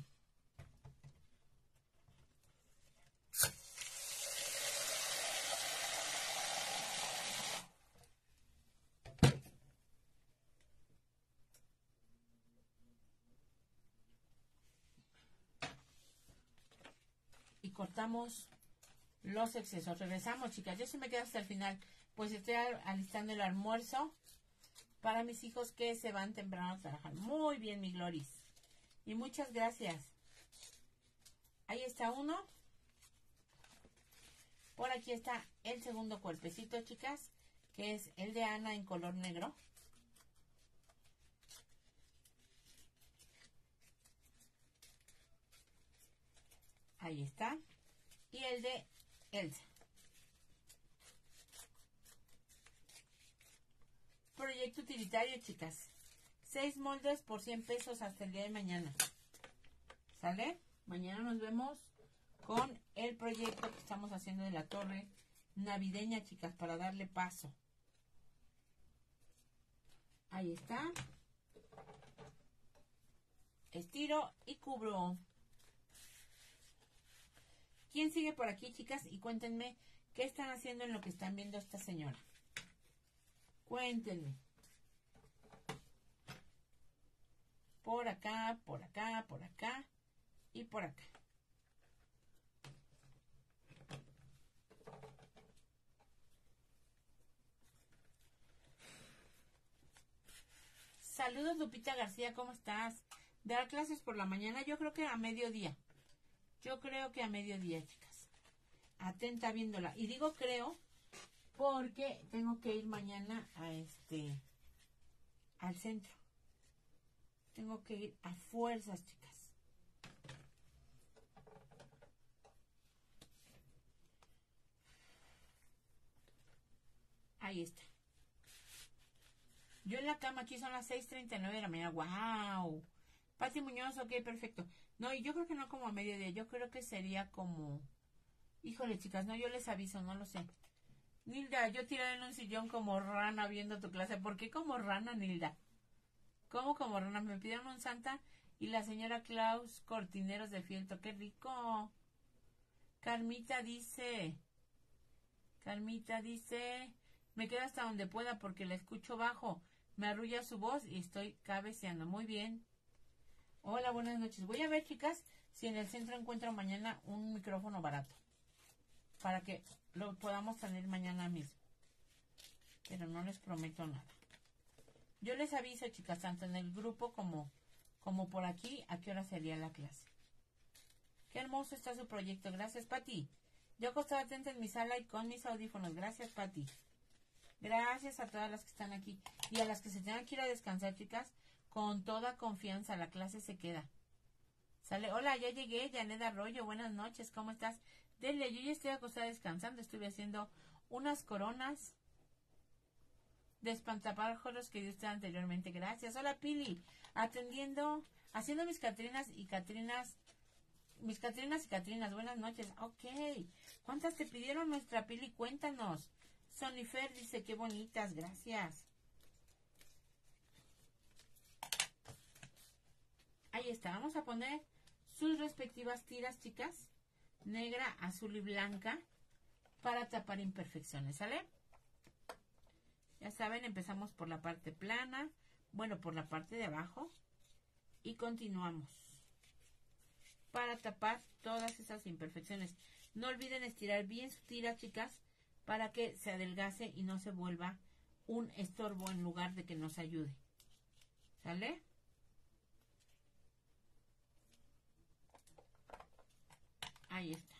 cortamos los excesos. Regresamos, chicas. Yo se me quedo hasta el final. Pues estoy alistando el almuerzo para mis hijos que se van temprano a trabajar. Muy bien, mi Gloris. Y muchas gracias. Ahí está uno. Por aquí está el segundo cuerpecito, chicas, que es el de Ana en color negro. Ahí está. Y el de Elsa. Proyecto utilitario, chicas. seis moldes por cien pesos hasta el día de mañana. ¿Sale? Mañana nos vemos con el proyecto que estamos haciendo de la torre navideña, chicas, para darle paso. Ahí está. Estiro y cubro. ¿Quién sigue por aquí, chicas? Y cuéntenme qué están haciendo en lo que están viendo esta señora. Cuéntenme. Por acá, por acá, por acá y por acá. Saludos, Lupita García, ¿cómo estás? Dar clases por la mañana, yo creo que a mediodía. Yo creo que a mediodía, chicas. Atenta viéndola. Y digo creo porque tengo que ir mañana a este al centro. Tengo que ir a fuerzas, chicas. Ahí está. Yo en la cama, aquí son las seis treinta y nueve de la mañana. ¡Wow! Pati Muñoz, ok, perfecto. No, y yo creo que no como a mediodía. Yo creo que sería como... Híjole, chicas, no, yo les aviso, no lo sé. Nilda, yo tiré en un sillón como rana viendo tu clase. ¿Por qué como rana, Nilda? ¿Cómo como rana? Me pidieron un Santa y la señora Klaus Cortineros de Fielto. ¡Qué rico! Carmita dice... Carmita dice... Me quedo hasta donde pueda porque la escucho bajo. Me arrulla su voz y estoy cabeceando. Muy bien. Hola, buenas noches. Voy a ver, chicas, si en el centro encuentro mañana un micrófono barato. Para que lo podamos tener mañana mismo. Pero no les prometo nada. Yo les aviso, chicas, tanto en el grupo como, como por aquí, a qué hora sería la clase. Qué hermoso está su proyecto. Gracias, Pati. Yo acostaba atenta en mi sala y con mis audífonos. Gracias, Pati. Gracias a todas las que están aquí. Y a las que se tengan que ir a descansar, chicas, con toda confianza. La clase se queda. Sale. Hola, ya llegué. Janet Arroyo. Buenas noches. ¿Cómo estás? Dele, yo ya estoy acostada descansando. Estuve haciendo unas coronas de espantapájaros que dio usted anteriormente. Gracias. Hola, Pili. Atendiendo, haciendo mis Catrinas y Catrinas. Mis Catrinas y Catrinas. Buenas noches. Ok. ¿Cuántas te pidieron nuestra Pili? Cuéntanos. Sonifer dice, qué bonitas, gracias. Ahí está, vamos a poner sus respectivas tiras, chicas. Negra, azul y blanca. Para tapar imperfecciones, ¿sale? Ya saben, empezamos por la parte plana. Bueno, por la parte de abajo. Y continuamos. Para tapar todas esas imperfecciones. No olviden estirar bien su tira, chicas, para que se adelgace y no se vuelva un estorbo en lugar de que nos ayude. ¿Sale? Ahí está.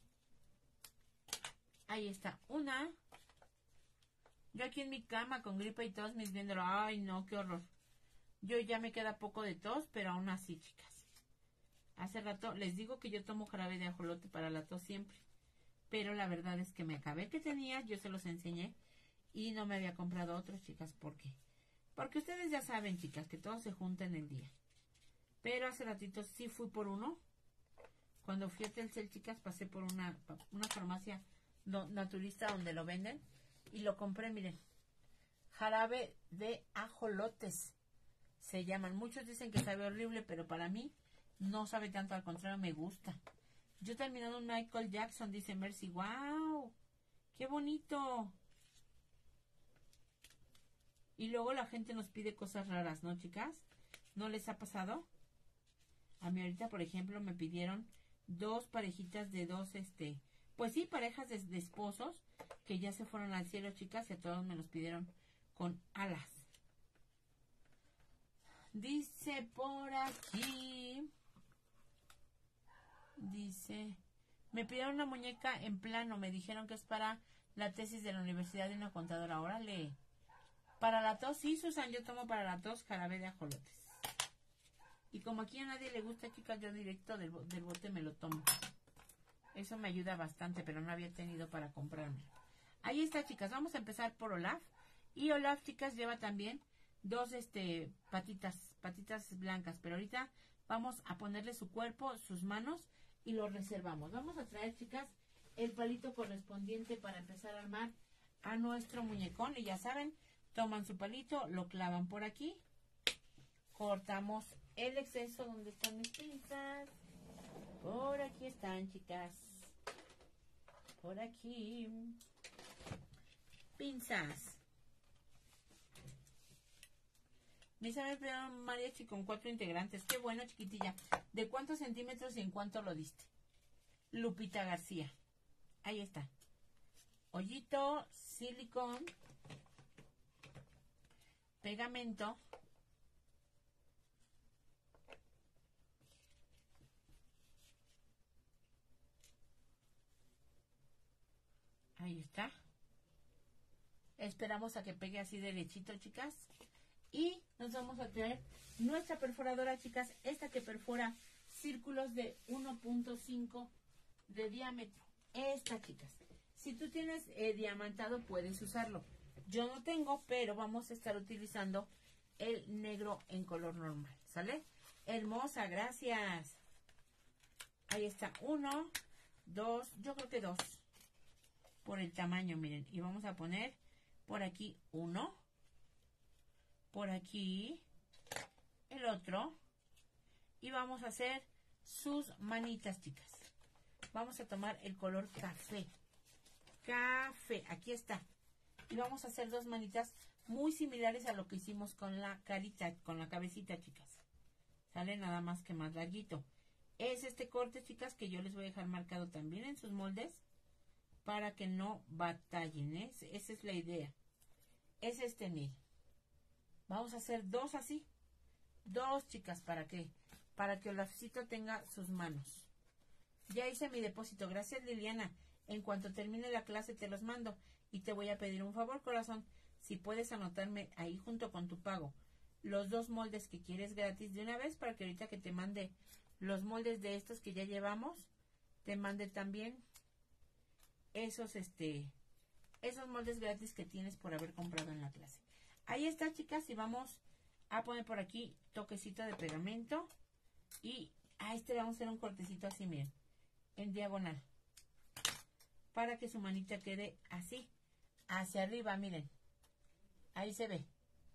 Ahí está. Una. Yo aquí en mi cama con gripa y tos, mis viéndolo. Ay, no, qué horror. Yo ya me queda poco de tos, pero aún así, chicas. Hace rato les digo que yo tomo jarabe de ajolote para la tos siempre. Pero la verdad es que me acabé el que tenía, yo se los enseñé y no me había comprado otros, chicas. ¿Por qué? Porque ustedes ya saben, chicas, que todo se junta en el día. Pero hace ratito sí fui por uno. Cuando fui a Telcel, chicas, pasé por una, una farmacia no, naturista donde lo venden y lo compré, miren. Jarabe de ajolotes se llaman. Muchos dicen que sabe horrible, pero para mí no sabe tanto, al contrario, me gusta. Yo terminando un Michael Jackson, dice Mercy. ¡Wow! ¡Qué bonito! Y luego la gente nos pide cosas raras, ¿no, chicas? ¿No les ha pasado? A mí ahorita, por ejemplo, me pidieron dos parejitas de dos, este, pues sí, parejas de, de esposos que ya se fueron al cielo, chicas, y a todos me los pidieron con alas. Dice por aquí, dice, me pidieron una muñeca en plano, me dijeron que es para la tesis de la universidad de una contadora. Órale. Para la tos, sí, Susan, yo tomo para la tos jarabe de ajolotes. Y como aquí a nadie le gusta, chicas, yo directo del, del bote me lo tomo. Eso me ayuda bastante, pero no había tenido para comprarme. Ahí está, chicas, vamos a empezar por Olaf. Y Olaf, chicas, lleva también dos este patitas, patitas blancas. Pero ahorita vamos a ponerle su cuerpo, sus manos y lo reservamos. Vamos a traer, chicas, el palito correspondiente para empezar a armar a nuestro muñecón. Y ya saben, toman su palito, lo clavan por aquí, cortamos el exceso. ¿Dónde están mis pinzas? Por aquí están, chicas. Por aquí. Pinzas. Me sabe peor mariachi con cuatro integrantes. Qué bueno, chiquitilla. ¿De cuántos centímetros y en cuánto lo diste? Lupita García. Ahí está. Hoyito, silicón, pegamento, ahí está. Esperamos a que pegue así derechito, chicas. Y nos vamos a traer nuestra perforadora, chicas. Esta que perfora círculos de uno punto cinco de diámetro. Esta, chicas. Si tú tienes eh, diamantado, puedes usarlo. Yo no tengo, pero vamos a estar utilizando el negro en color normal. ¿Sale? Hermosa, gracias. Ahí está. Uno, dos, yo creo que dos. Por el tamaño, miren. Y vamos a poner por aquí uno. Por aquí el otro. Y vamos a hacer sus manitas, chicas. Vamos a tomar el color café. Café, aquí está. Y vamos a hacer dos manitas muy similares a lo que hicimos con la carita, con la cabecita, chicas. Sale nada más que más larguito. Es este corte, chicas, que yo les voy a dejar marcado también en sus moldes para que no batallen, ¿eh? Esa es la idea. Es este, miren. Vamos a hacer dos así. Dos, chicas, ¿para qué? Para que Olafcito tenga sus manos. Ya hice mi depósito. Gracias, Liliana. En cuanto termine la clase te los mando. Y te voy a pedir un favor, corazón. Si puedes anotarme ahí junto con tu pago los dos moldes que quieres gratis de una vez, para que ahorita que te mande los moldes de estos que ya llevamos, te mande también esos, este, esos moldes gratis que tienes por haber comprado en la clase. Ahí está, chicas, y vamos a poner por aquí toquecito de pegamento. Y a este le vamos a hacer un cortecito así, miren, en diagonal, para que su manita quede así, hacia arriba, miren. Ahí se ve.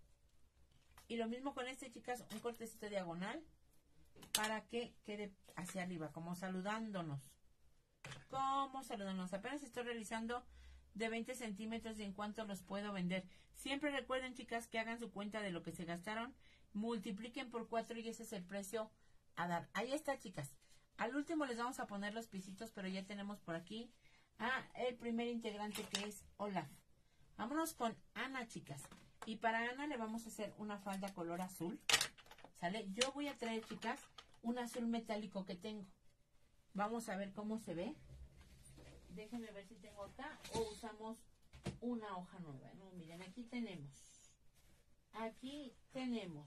Y lo mismo con este, chicas, un cortecito diagonal para que quede hacia arriba, como saludándonos. Como saludándonos. Apenas estoy realizando de veinte centímetros y en cuánto los puedo vender. Siempre recuerden, chicas, que hagan su cuenta de lo que se gastaron, multipliquen por cuatro y ese es el precio a dar. Ahí está, chicas. Al último les vamos a poner los pisitos, pero ya tenemos por aquí a el primer integrante, que es Olaf. Vámonos con Ana, chicas. Y para Ana le vamos a hacer una falda color azul. ¿Sale? Yo voy a traer, chicas, un azul metálico que tengo. Vamos a ver cómo se ve. Déjenme ver si tengo acá o usamos una hoja nueva. No, miren, aquí tenemos. Aquí tenemos.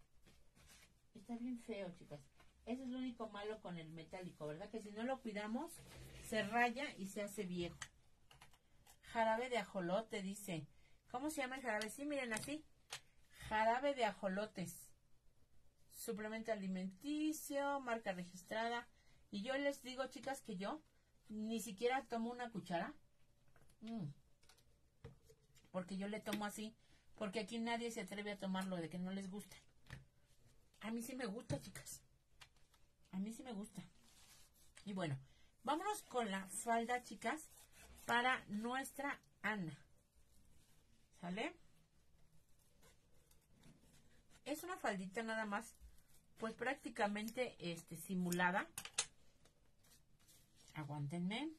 Está bien feo, chicas. Eso es lo único malo con el metálico, ¿verdad? Que si no lo cuidamos, se raya y se hace viejo. Jarabe de ajolote, dice. ¿Cómo se llama el jarabe? Sí, miren, así. Jarabe de ajolotes. Suplemento alimenticio, marca registrada. Y yo les digo, chicas, que yo ni siquiera tomo una cuchara. Mm. Porque yo le tomo así. Porque aquí nadie se atreve a tomarlo de que no les gusta. A mí sí me gusta, chicas. A mí sí me gusta. Y bueno, vámonos con la falda, chicas, para nuestra Ana. ¿Sale? Es una faldita nada más, pues prácticamente este, simulada. Aguántenme.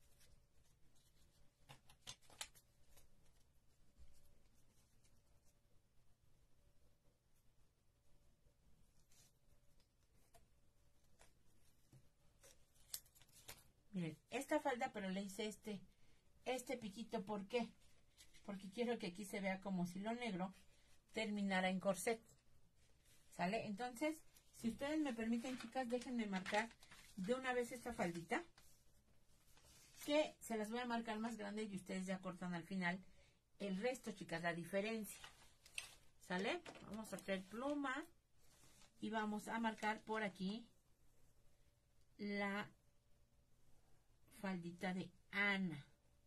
Miren, esta falda, pero le hice este, este piquito. ¿Por qué? Porque quiero que aquí se vea como si lo negro terminara en corset. ¿Sale? Entonces, si ustedes me permiten, chicas, déjenme marcar de una vez esta faldita, que se las voy a marcar más grande y ustedes ya cortan al final el resto, chicas, la diferencia. ¿Sale? Vamos a traer pluma y vamos a marcar por aquí la faldita de Ana.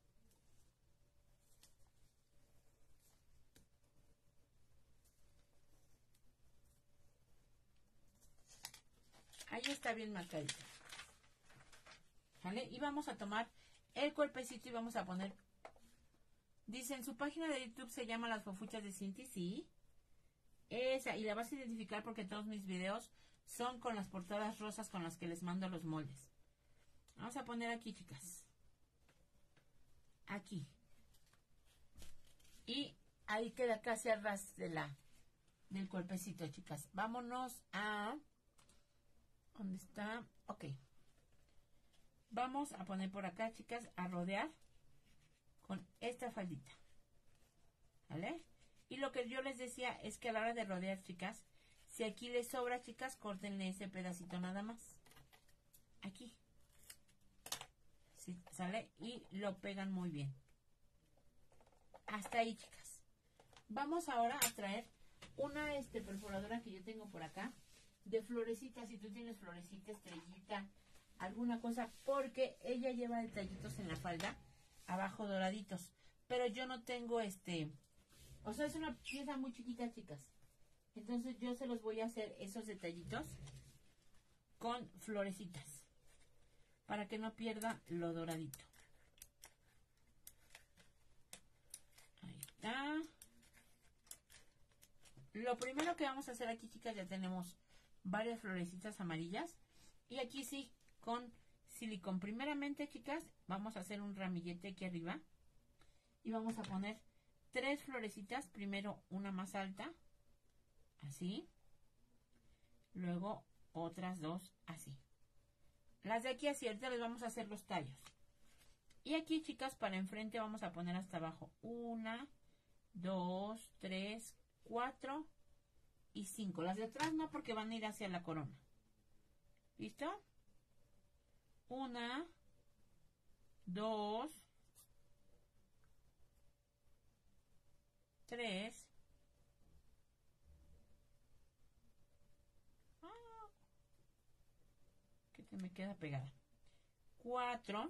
Ahí está bien marcadita. ¿Vale? Y vamos a tomar el cuerpecito y vamos a poner... Dice, en su página de YouTube se llama Las Fofuchas de Cinti, sí. Esa, y la vas a identificar porque todos mis videos son con las portadas rosas con las que les mando los moldes. Vamos a poner aquí, chicas. Aquí. Y ahí queda casi a ras de la, del cuerpecito, chicas. Vámonos a... ¿Dónde está? Ok. Vamos a poner por acá, chicas, a rodear con esta faldita. ¿Vale? Y lo que yo les decía es que a la hora de rodear, chicas, si aquí les sobra, chicas, córtenle ese pedacito nada más. Aquí. ¿Sí? ¿Sale? Y lo pegan muy bien. Hasta ahí, chicas. Vamos ahora a traer una este, perforadora que yo tengo por acá. De florecita, si tú tienes florecita, estrellita, alguna cosa, porque ella lleva detallitos en la falda, abajo doraditos, pero yo no tengo este, o sea, es una pieza muy chiquita, chicas, entonces yo se los voy a hacer esos detallitos con florecitas, para que no pierda lo doradito. Ahí está. Lo primero que vamos a hacer aquí, chicas, ya tenemos varias florecitas amarillas. Y aquí sí, con silicón. Primeramente, chicas, vamos a hacer un ramillete aquí arriba. Y vamos a poner tres florecitas. Primero una más alta. Así. Luego otras dos así. Las de aquí así, ahorita les vamos a hacer los tallos. Y aquí, chicas, para enfrente vamos a poner hasta abajo. Una, dos, tres, cuatro y cinco. Las de atrás no, porque van a ir hacia la corona. ¿Listo? Una, dos, tres. Ah, que te me queda pegada. Cuatro.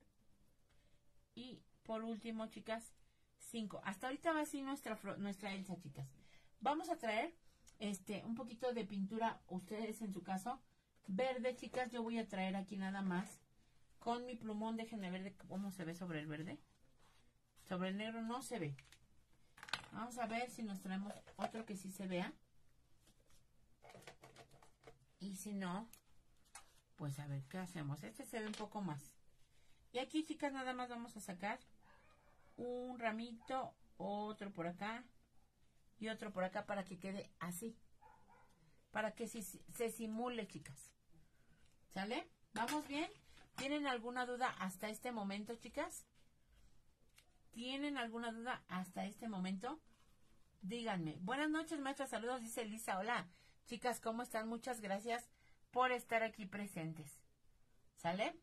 Y por último, chicas, cinco. Hasta ahorita va así nuestra, nuestra Elsa, chicas. Vamos a traer este un poquito de pintura, ustedes en su caso, verde, chicas. Yo voy a traer aquí nada más con mi plumón. Déjenme ver cómo se ve sobre el verde. Sobre el negro no se ve. Vamos a ver si nos traemos otro que sí se vea. Y si no, pues a ver qué hacemos. Este se ve un poco más. Y aquí, chicas, nada más vamos a sacar un ramito, otro por acá y otro por acá para que quede así. Para que se, se simule, chicas. ¿Sale? ¿Vamos bien? ¿Tienen alguna duda hasta este momento, chicas? ¿Tienen alguna duda hasta este momento? Díganme. Buenas noches, maestra. Saludos, dice Elisa. Hola, chicas, ¿cómo están? Muchas gracias por estar aquí presentes. ¿Sale?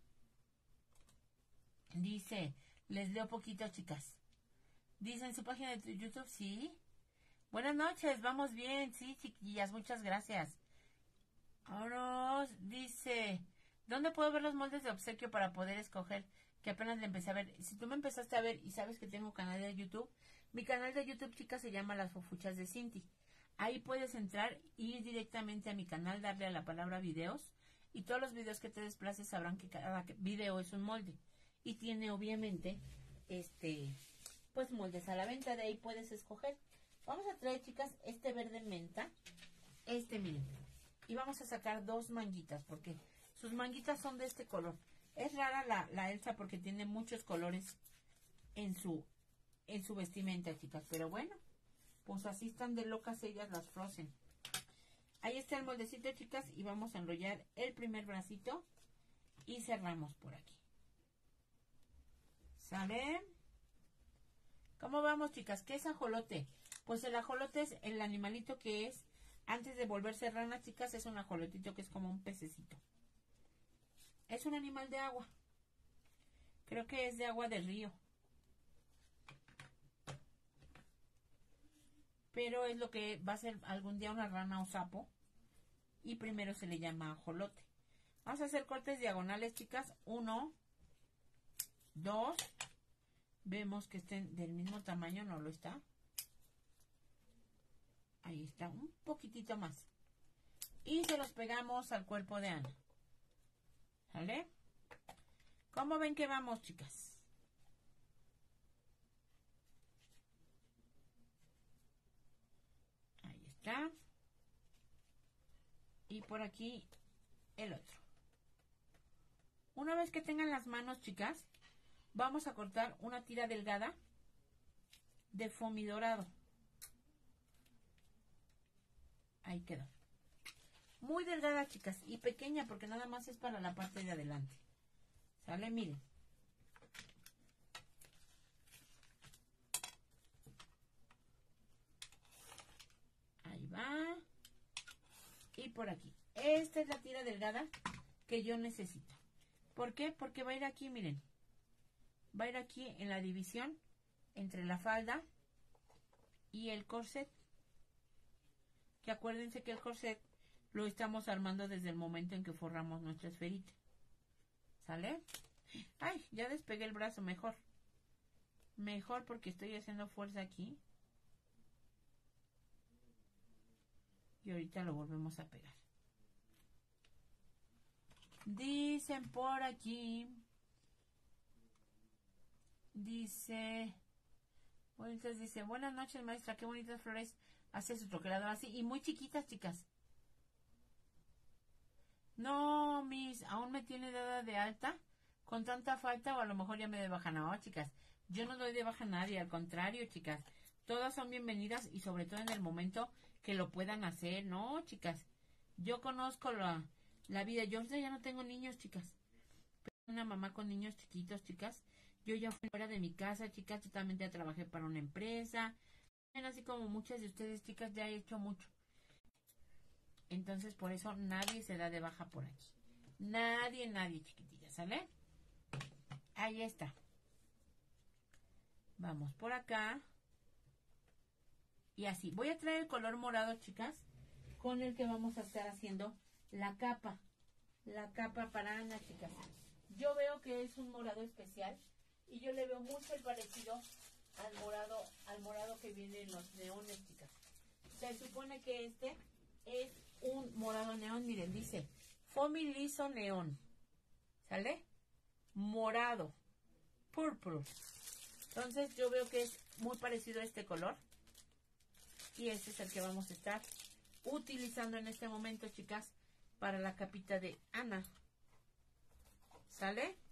Dice, les leo poquito, chicas. Dice en su página de YouTube, sí. Buenas noches, vamos bien. Sí, chiquillas, muchas gracias. Ahora dice, ¿dónde puedo ver los moldes de obsequio para poder escoger? Que apenas le empecé a ver. Si tú me empezaste a ver y sabes que tengo canal de YouTube, mi canal de YouTube, chicas, se llama Las Fofuchas de Cinti. Ahí puedes entrar, ir directamente a mi canal, darle a la palabra videos, y todos los videos que te desplaces sabrán que cada video es un molde. Y tiene obviamente, este, pues moldes a la venta, de ahí puedes escoger. Vamos a traer, chicas, este verde menta, este miren, y vamos a sacar dos manguitas, porque sus manguitas son de este color. Es rara la, la Elsa porque tiene muchos colores en su, en su vestimenta, chicas. Pero bueno, pues así están de locas ellas las Frozen. Ahí está el moldecito, chicas, y vamos a enrollar el primer bracito y cerramos por aquí. ¿Sale? ¿Cómo vamos, chicas? ¿Qué es ajolote? Pues el ajolote es el animalito que es, antes de volverse rana, chicas, es un ajolotito que es como un pececito. Es un animal de agua. Creo que es de agua del río. Pero es lo que va a ser algún día una rana o sapo. Y primero se le llama ajolote. Vamos a hacer cortes diagonales, chicas. Uno, dos. Vemos que estén del mismo tamaño, no lo está. Ahí está, un poquitito más. Y se los pegamos al cuerpo de Ana. ¿Vale? ¿Cómo ven que vamos, chicas? Ahí está. Y por aquí el otro. Una vez que tengan las manos, chicas, vamos a cortar una tira delgada de foamy dorado. Ahí quedó. Muy delgada, chicas, y pequeña porque nada más es para la parte de adelante. ¿Sale? Miren. Ahí va. Y por aquí. Esta es la tira delgada que yo necesito. ¿Por qué? Porque va a ir aquí, miren. Va a ir aquí en la división entre la falda y el corset. Que acuérdense que el corset lo estamos armando desde el momento en que forramos nuestra esferita. ¿Sale? Ay, ya despegué el brazo, mejor. Mejor porque estoy haciendo fuerza aquí. Y ahorita lo volvemos a pegar. Dicen por aquí. Dice. Entonces dice, buenas noches, maestra, qué bonitas flores hace su troquelador así. Y muy chiquitas, chicas. No, mis, aún me tiene dada de alta con tanta falta, o a lo mejor ya me de baja. No, chicas, yo no doy de baja a nadie, al contrario, chicas, todas son bienvenidas y sobre todo en el momento que lo puedan hacer. No, chicas, yo conozco la, la vida. Yo ya no tengo niños, chicas, pero una mamá con niños chiquitos, chicas. Yo ya fui fuera de mi casa, chicas, totalmente trabajé para una empresa, así como muchas de ustedes, chicas, ya he hecho mucho. Entonces, por eso nadie se da de baja por aquí. Nadie, nadie, chiquitilla, ¿sale? Ahí está. Vamos por acá. Y así. Voy a traer el color morado, chicas, con el que vamos a estar haciendo la capa. La capa para Ana, chicas. Yo veo que es un morado especial y yo le veo mucho el parecido al morado, al morado que viene en los neones, chicas. Se supone que este es un morado neón, miren, dice foamy liso neón, ¿sale? Morado, purple. Entonces yo veo que es muy parecido a este color y este es el que vamos a estar utilizando en este momento, chicas, para la capita de Ana. ¿Sale?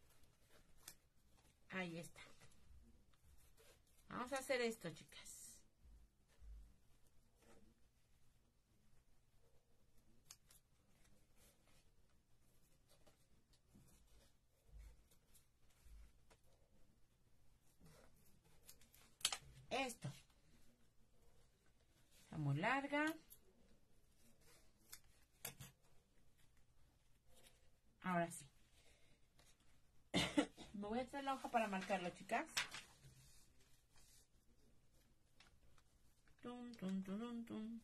Ahí está. Vamos a hacer esto, chicas. Esto. Está muy larga. Ahora sí. Me voy a traer la hoja para marcarlo, chicas. Tum, tum, tum, tum, tum.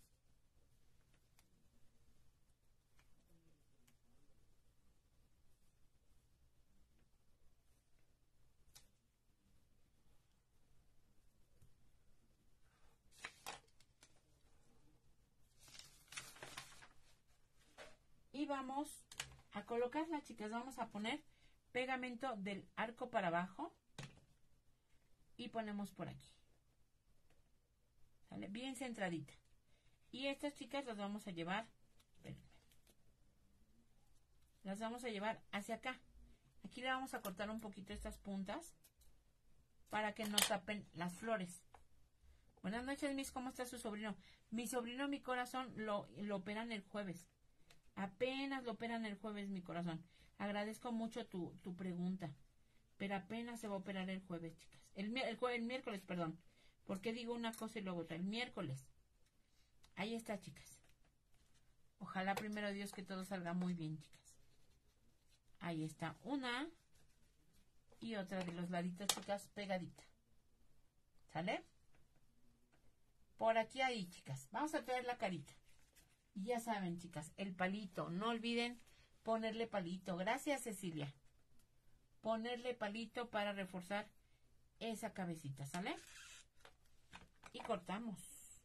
Y vamos a colocarla, chicas. Vamos a poner pegamento del arco para abajo y ponemos por aquí. ¿Sale? Bien centradita. Y estas, chicas, las vamos a llevar, espérenme, las vamos a llevar hacia acá. Aquí le vamos a cortar un poquito estas puntas para que no tapen las flores. Buenas noches, Miss. ¿Cómo está su sobrino? Mi sobrino, mi corazón, lo, lo operan el jueves. Apenas lo operan el jueves, mi corazón. Agradezco mucho tu, tu pregunta. Pero apenas se va a operar el jueves, chicas. El, el, el miércoles, perdón. ¿Por qué digo una cosa y luego otra? El miércoles. Ahí está, chicas. Ojalá primero Dios que todo salga muy bien, chicas. Ahí está una y otra de los laditos, chicas, pegadita. ¿Sale? Por aquí ahí, chicas. Vamos a traer la carita. Y ya saben, chicas, el palito. No olviden ponerle palito. Gracias, Cecilia. Ponerle palito para reforzar esa cabecita, ¿sale? Y cortamos.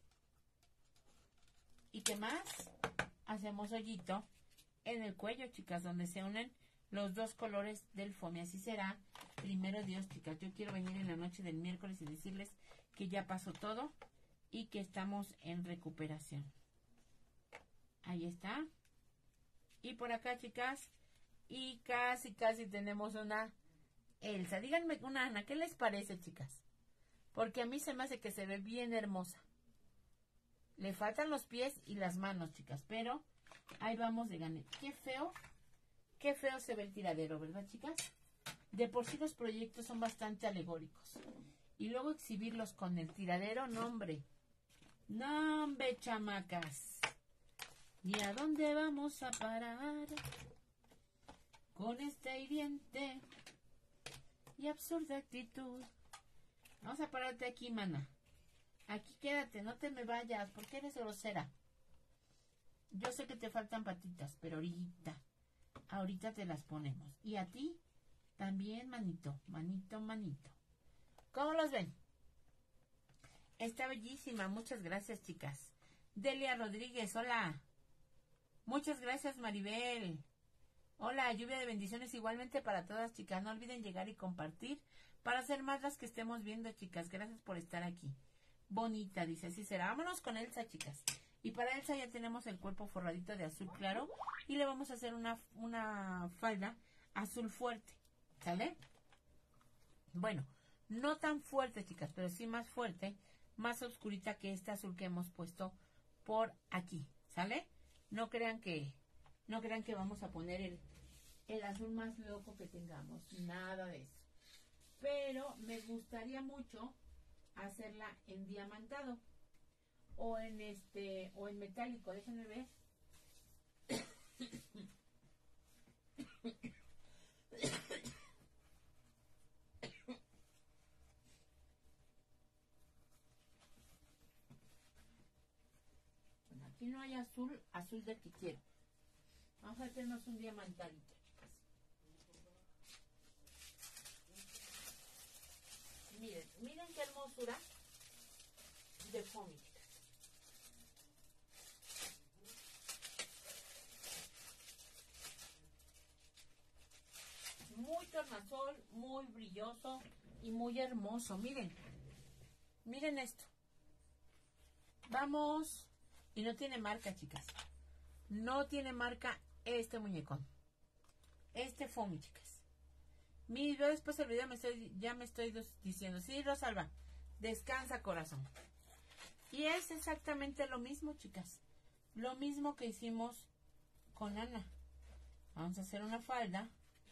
¿Y qué más? Hacemos hoyito en el cuello, chicas, donde se unen los dos colores del foamy. Así será. Primero Dios, chicas. Yo quiero venir en la noche del miércoles y decirles que ya pasó todo y que estamos en recuperación. Ahí está. Y por acá, chicas. Y casi, casi tenemos una Elsa. Díganme una Ana, ¿qué les parece, chicas? Porque a mí se me hace que se ve bien hermosa. Le faltan los pies y las manos, chicas. Pero ahí vamos de ganar. Qué feo. Qué feo se ve el tiradero, ¿verdad, chicas? De por sí los proyectos son bastante alegóricos. Y luego exhibirlos con el tiradero, no, hombre. No, hombre, chamacas. ¿Y a dónde vamos a parar? Con esta hiriente y absurda actitud. Vamos a pararte aquí, mana. Aquí quédate, no te me vayas, porque eres grosera. Yo sé que te faltan patitas, pero ahorita, ahorita te las ponemos. Y a ti también, manito, manito, manito. ¿Cómo los ven? Está bellísima, muchas gracias, chicas. Delia Rodríguez, hola. Muchas gracias, Maribel. Hola, lluvia de bendiciones igualmente para todas, chicas. No olviden llegar y compartir para hacer más las que estemos viendo, chicas. Gracias por estar aquí. Bonita, dice, así será. Vámonos con Elsa, chicas. Y para Elsa ya tenemos el cuerpo forradito de azul claro y le vamos a hacer una, una falda azul fuerte, ¿sale? Bueno, no tan fuerte, chicas, pero sí más fuerte, más oscurita que este azul que hemos puesto por aquí, ¿sale? No crean que, no crean que vamos a poner el, el azul más loco que tengamos, nada de eso. Pero me gustaría mucho hacerla en diamantado o en este o en metálico. Déjenme ver. Bueno, aquí no hay azul, azul del que quiero. Vamos a hacernos un diamantadito, chicas. Miren, miren qué hermosura de foamy, chicas. Muy tornasol, muy brilloso y muy hermoso. Miren, miren esto. Vamos. Y no tiene marca, chicas. No tiene marca este muñecón. Este foamy, chicas. Mi, yo después del video me estoy, ya me estoy diciendo, sí, Rosalba, descansa, corazón. Y es exactamente lo mismo, chicas. Lo mismo que hicimos con Ana. Vamos a hacer una falda.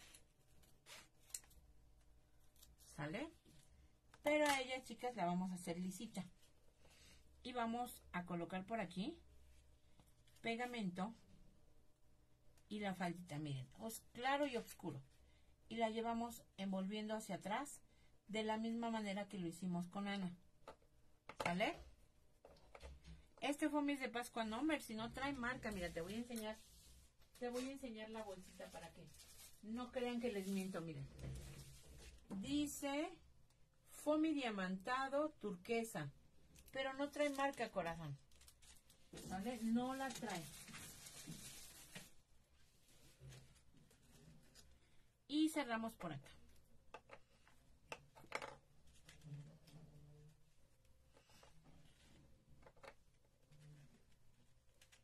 ¿Sale? Pero a ella, chicas, la vamos a hacer lisita. Y vamos a colocar por aquí pegamento y la faldita, miren, os claro y oscuro. Y la llevamos envolviendo hacia atrás de la misma manera que lo hicimos con Ana. ¿Sale? Este foamy es de Pascua Number, si no trae marca, mira, te voy a enseñar, te voy a enseñar la bolsita para que no crean que les miento, miren. Dice foamy diamantado turquesa, pero no trae marca, corazón. ¿Vale? No la trae. Y cerramos por acá.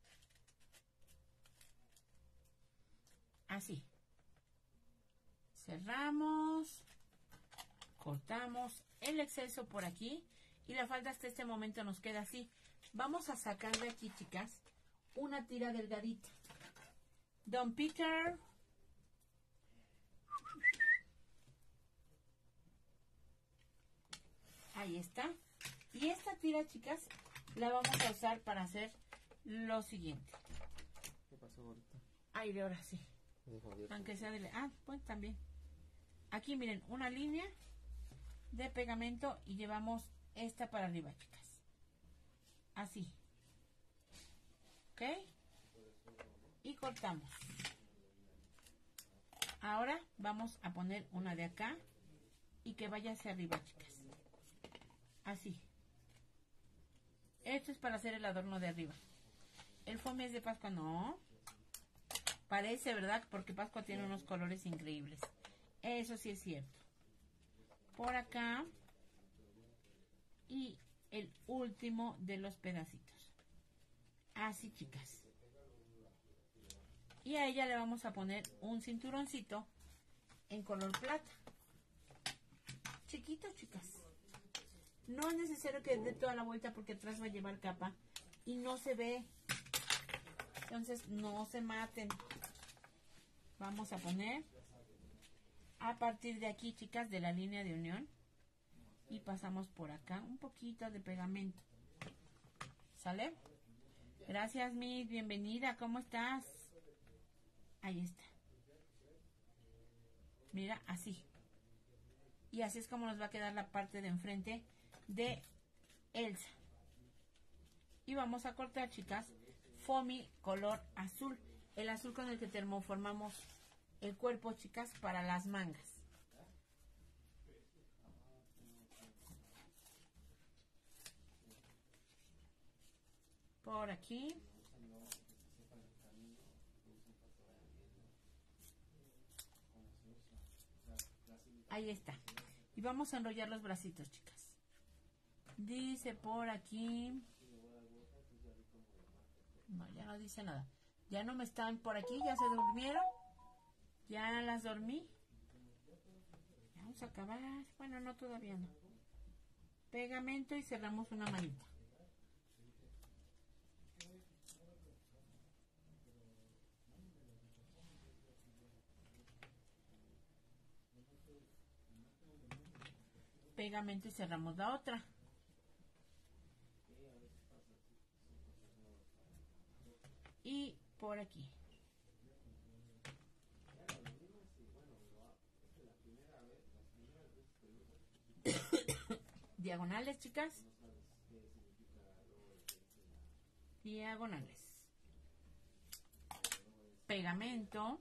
Así. Cerramos. Cortamos el exceso por aquí. Y la falda hasta este momento nos queda así. Vamos a sacar de aquí, chicas, una tira delgadita. Don Peter. Ahí está. Y esta tira, chicas, la vamos a usar para hacer lo siguiente. ¿Qué pasó ahorita? Ay, de ahora sí. Aunque sea de... Ah, pues también. Aquí miren, una línea de pegamento y llevamos esta para arriba, chicas. Así. ¿Ok? Y cortamos. Ahora vamos a poner una de acá y que vaya hacia arriba, chicas. Así. Esto es para hacer el adorno de arriba. El foamy es de Pascua, no. Parece, ¿verdad? Porque Pascua tiene unos colores increíbles. Eso sí es cierto. Por acá. Y el último de los pedacitos. Así, chicas. Y a ella le vamos a poner un cinturoncito en color plata. Chiquito, chicas. No es necesario que dé toda la vuelta porque atrás va a llevar capa y no se ve. Entonces no se maten. Vamos a poner a partir de aquí, chicas, de la línea de unión y pasamos por acá un poquito de pegamento. ¿Sale? Gracias, Miss. Bienvenida. ¿Cómo estás? Ahí está. Mira, así. Y así es como nos va a quedar la parte de enfrente de Elsa. Y vamos a cortar, chicas, foamy color azul. El azul con el que termoformamos el cuerpo, chicas, para las mangas. Por aquí. Ahí está. Y vamos a enrollar los bracitos, chicas. Dice por aquí. No, ya no dice nada. Ya no me están por aquí, ya se durmieron. Ya las dormí. Vamos a acabar. Bueno, no, todavía no. Pegamento y cerramos una manita. Pegamento y cerramos la otra. Y por aquí. Diagonales, chicas. Diagonales. Pegamento.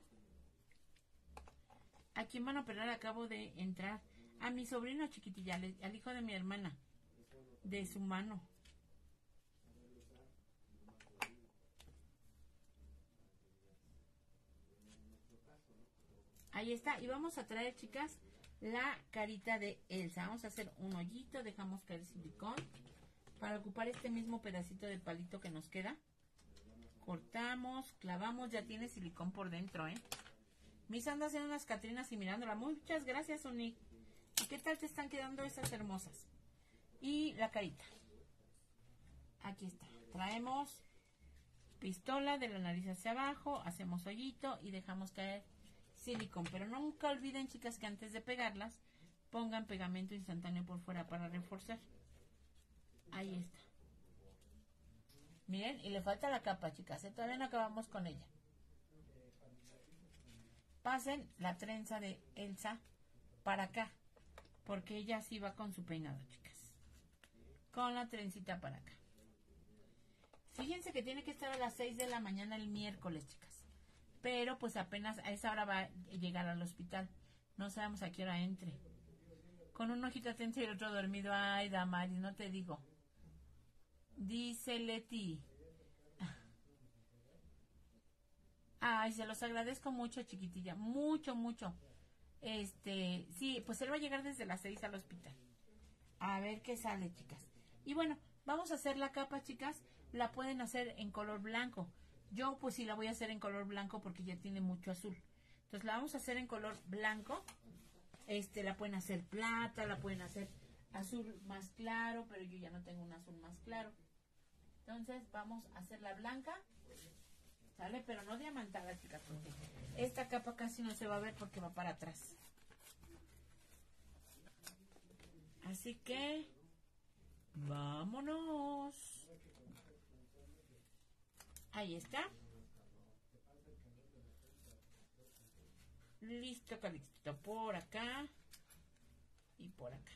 ¿A quién van a operar? Acabo de entrar. A mi sobrino chiquitilla, al hijo de mi hermana. De su mano. Ahí está. Y vamos a traer, chicas, la carita de Elsa. Vamos a hacer un hoyito. Dejamos caer silicón. Para ocupar este mismo pedacito de palito que nos queda. Cortamos, clavamos. Ya tiene silicón por dentro, ¿eh? Mis anda haciendo unas catrinas y mirándola. Muchas gracias, Unic. ¿Y qué tal te están quedando esas hermosas? Y la carita. Aquí está. Traemos pistola de la nariz hacia abajo. Hacemos hoyito y dejamos caer silicón. Pero nunca olviden, chicas, que antes de pegarlas, pongan pegamento instantáneo por fuera para reforzar. Ahí está. Miren, y le falta la capa, chicas, ¿eh? Todavía no acabamos con ella. Pasen la trenza de Elsa para acá, porque ella sí va con su peinado, chicas. Con la trencita para acá. Fíjense que tiene que estar a las seis de la mañana el miércoles, chicas. Pero pues apenas a esa hora va a llegar al hospital. No sabemos a qué hora entre. Con un ojito atento y el otro dormido. Ay, Damaris, no te digo. Dice Leti. Ay, se los agradezco mucho, chiquitilla. Mucho, mucho. Este, sí, pues él va a llegar desde las seis al hospital. A ver qué sale, chicas. Y bueno, vamos a hacer la capa, chicas. La pueden hacer en color blanco. Yo, pues sí, la voy a hacer en color blanco porque ya tiene mucho azul. Entonces, la vamos a hacer en color blanco. Este, la pueden hacer plata, la pueden hacer azul más claro, pero yo ya no tengo un azul más claro. Entonces vamos a hacer la blanca, ¿sale? Pero no diamantada, chicas, porque esta capa casi no se va a ver porque va para atrás. Así que vámonos. Ahí está. Listo, Calixto, por acá y por acá.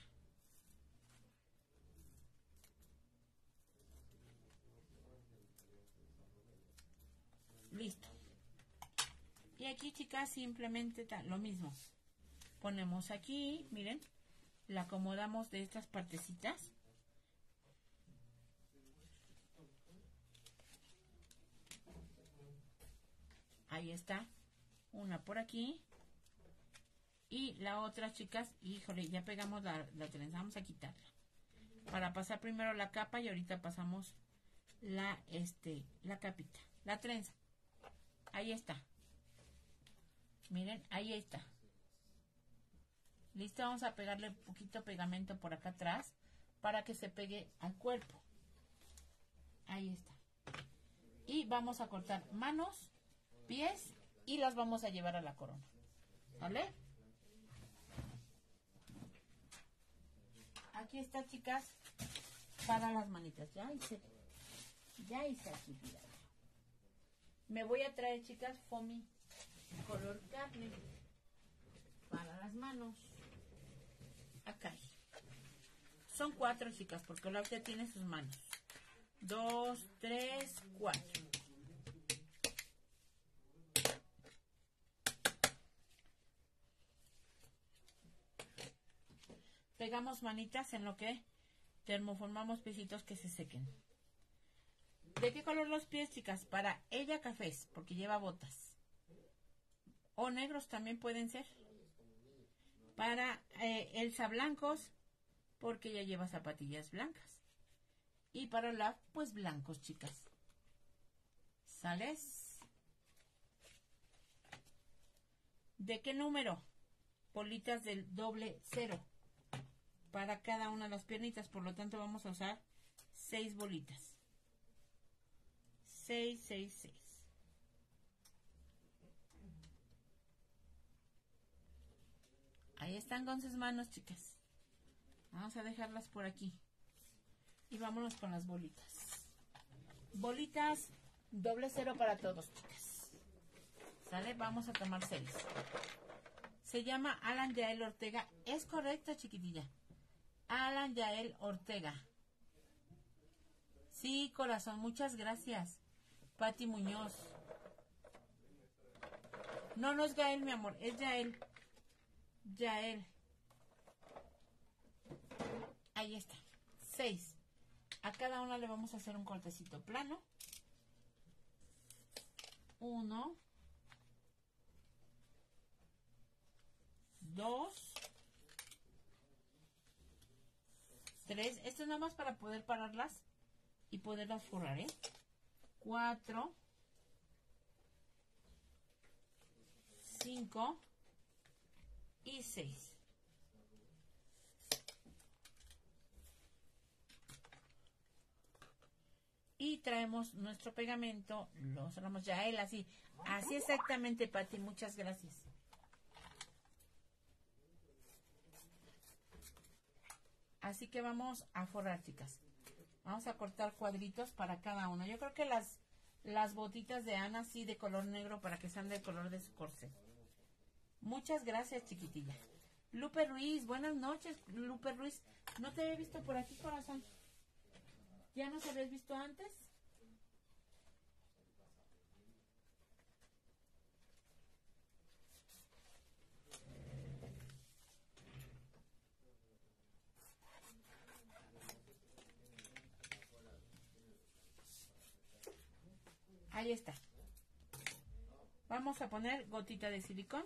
Listo. Y aquí, chicas, simplemente lo mismo. Ponemos aquí, miren, la acomodamos de estas partecitas. Ahí está. Una por aquí. Y la otra, chicas, híjole, ya pegamos la, la trenza. Vamos a quitarla. Para pasar primero la capa y ahorita pasamos la, este, la capita. La trenza. Ahí está. Miren, ahí está. Listo, vamos a pegarle un poquito pegamento por acá atrás para que se pegue al cuerpo. Ahí está. Y vamos a cortar manos, pies y las vamos a llevar a la corona. ¿Vale? Aquí está, chicas, para las manitas. Ya hice, ya hice aquí, mira. Me voy a traer, chicas, foamy color carne para las manos. Acá. Son cuatro, chicas, porque la otra tiene sus manos. Dos, tres, cuatro. Pegamos manitas en lo que termoformamos piecitos que se sequen. ¿De qué color los pies, chicas? Para ella cafés, porque lleva botas. O negros también pueden ser. Para eh, Elsa blancos, porque ella lleva zapatillas blancas. Y para la, pues blancos, chicas. ¿Sales? ¿De qué número? Bolitas del doble cero. Para cada una de las piernitas, por lo tanto vamos a usar seis bolitas. seis, seis, seis. Ahí están con sus manos, chicas. Vamos a dejarlas por aquí. Y vámonos con las bolitas. Bolitas doble cero para todos, chicas. ¿Sale? Vamos a tomar seis. Se llama Alan Yael Ortega. Es correcto, chiquitilla. Alan Yael Ortega. Sí, corazón, muchas gracias. Pati Muñoz. No, no es Gael, mi amor, es Yael. Yael. Ahí está. Seis. A cada una le vamos a hacer un cortecito plano. Uno. Dos. Tres. Esto es nada más para poder pararlas y poderlas forrar, ¿eh? Cuatro. Cinco. Y seis. Y traemos nuestro pegamento, lo cerramos ya él así. Así exactamente, Pati, muchas gracias. Así que vamos a forrar, chicas. Vamos a cortar cuadritos para cada uno. Yo creo que las, las botitas de Ana sí de color negro para que sean del color de su corset. Muchas gracias, chiquitilla. Lupe Ruiz, buenas noches, Lupe Ruiz. No te había visto por aquí, corazón. ¿Ya nos habías visto antes? Ahí está. Vamos a poner gotita de silicón.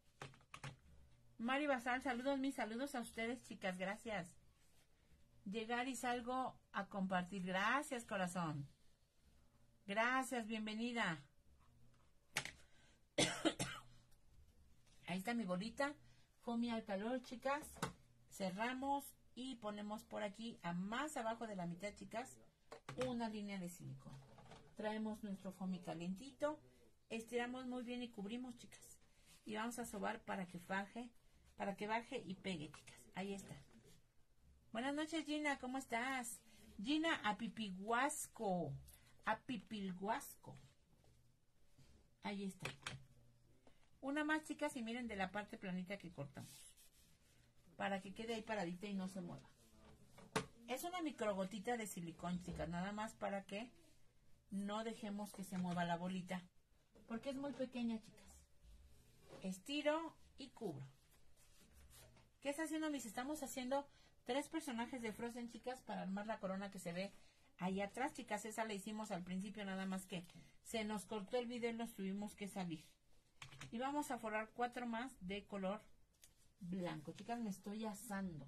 Mari Basal, saludos, mis saludos a ustedes, chicas, gracias. Llegar y salgo a compartir. Gracias, corazón. Gracias, bienvenida. Ahí está mi bolita. foamy al calor, chicas. Cerramos y ponemos por aquí, a más abajo de la mitad, chicas, una línea de silicón. Traemos nuestro foamy calientito, estiramos muy bien y cubrimos, chicas. Y vamos a sobar para que baje, para que baje y pegue, chicas. Ahí está. Buenas noches, Gina, ¿cómo estás? Gina Apipiguasco. Apipilguasco. Ahí está. Una más, chicas, y miren de la parte planita que cortamos. Para que quede ahí paradita y no se mueva. Es una microgotita de silicón, chicas, nada más para que no dejemos que se mueva la bolita. Porque es muy pequeña, chicas. Estiro y cubro. ¿Qué está haciendo, mis? Estamos haciendo tres personajes de Frozen, chicas, para armar la corona que se ve ahí atrás, chicas. Esa la hicimos al principio, nada más que se nos cortó el video y nos tuvimos que salir. Y vamos a forrar cuatro más de color blanco. Chicas, me estoy asando.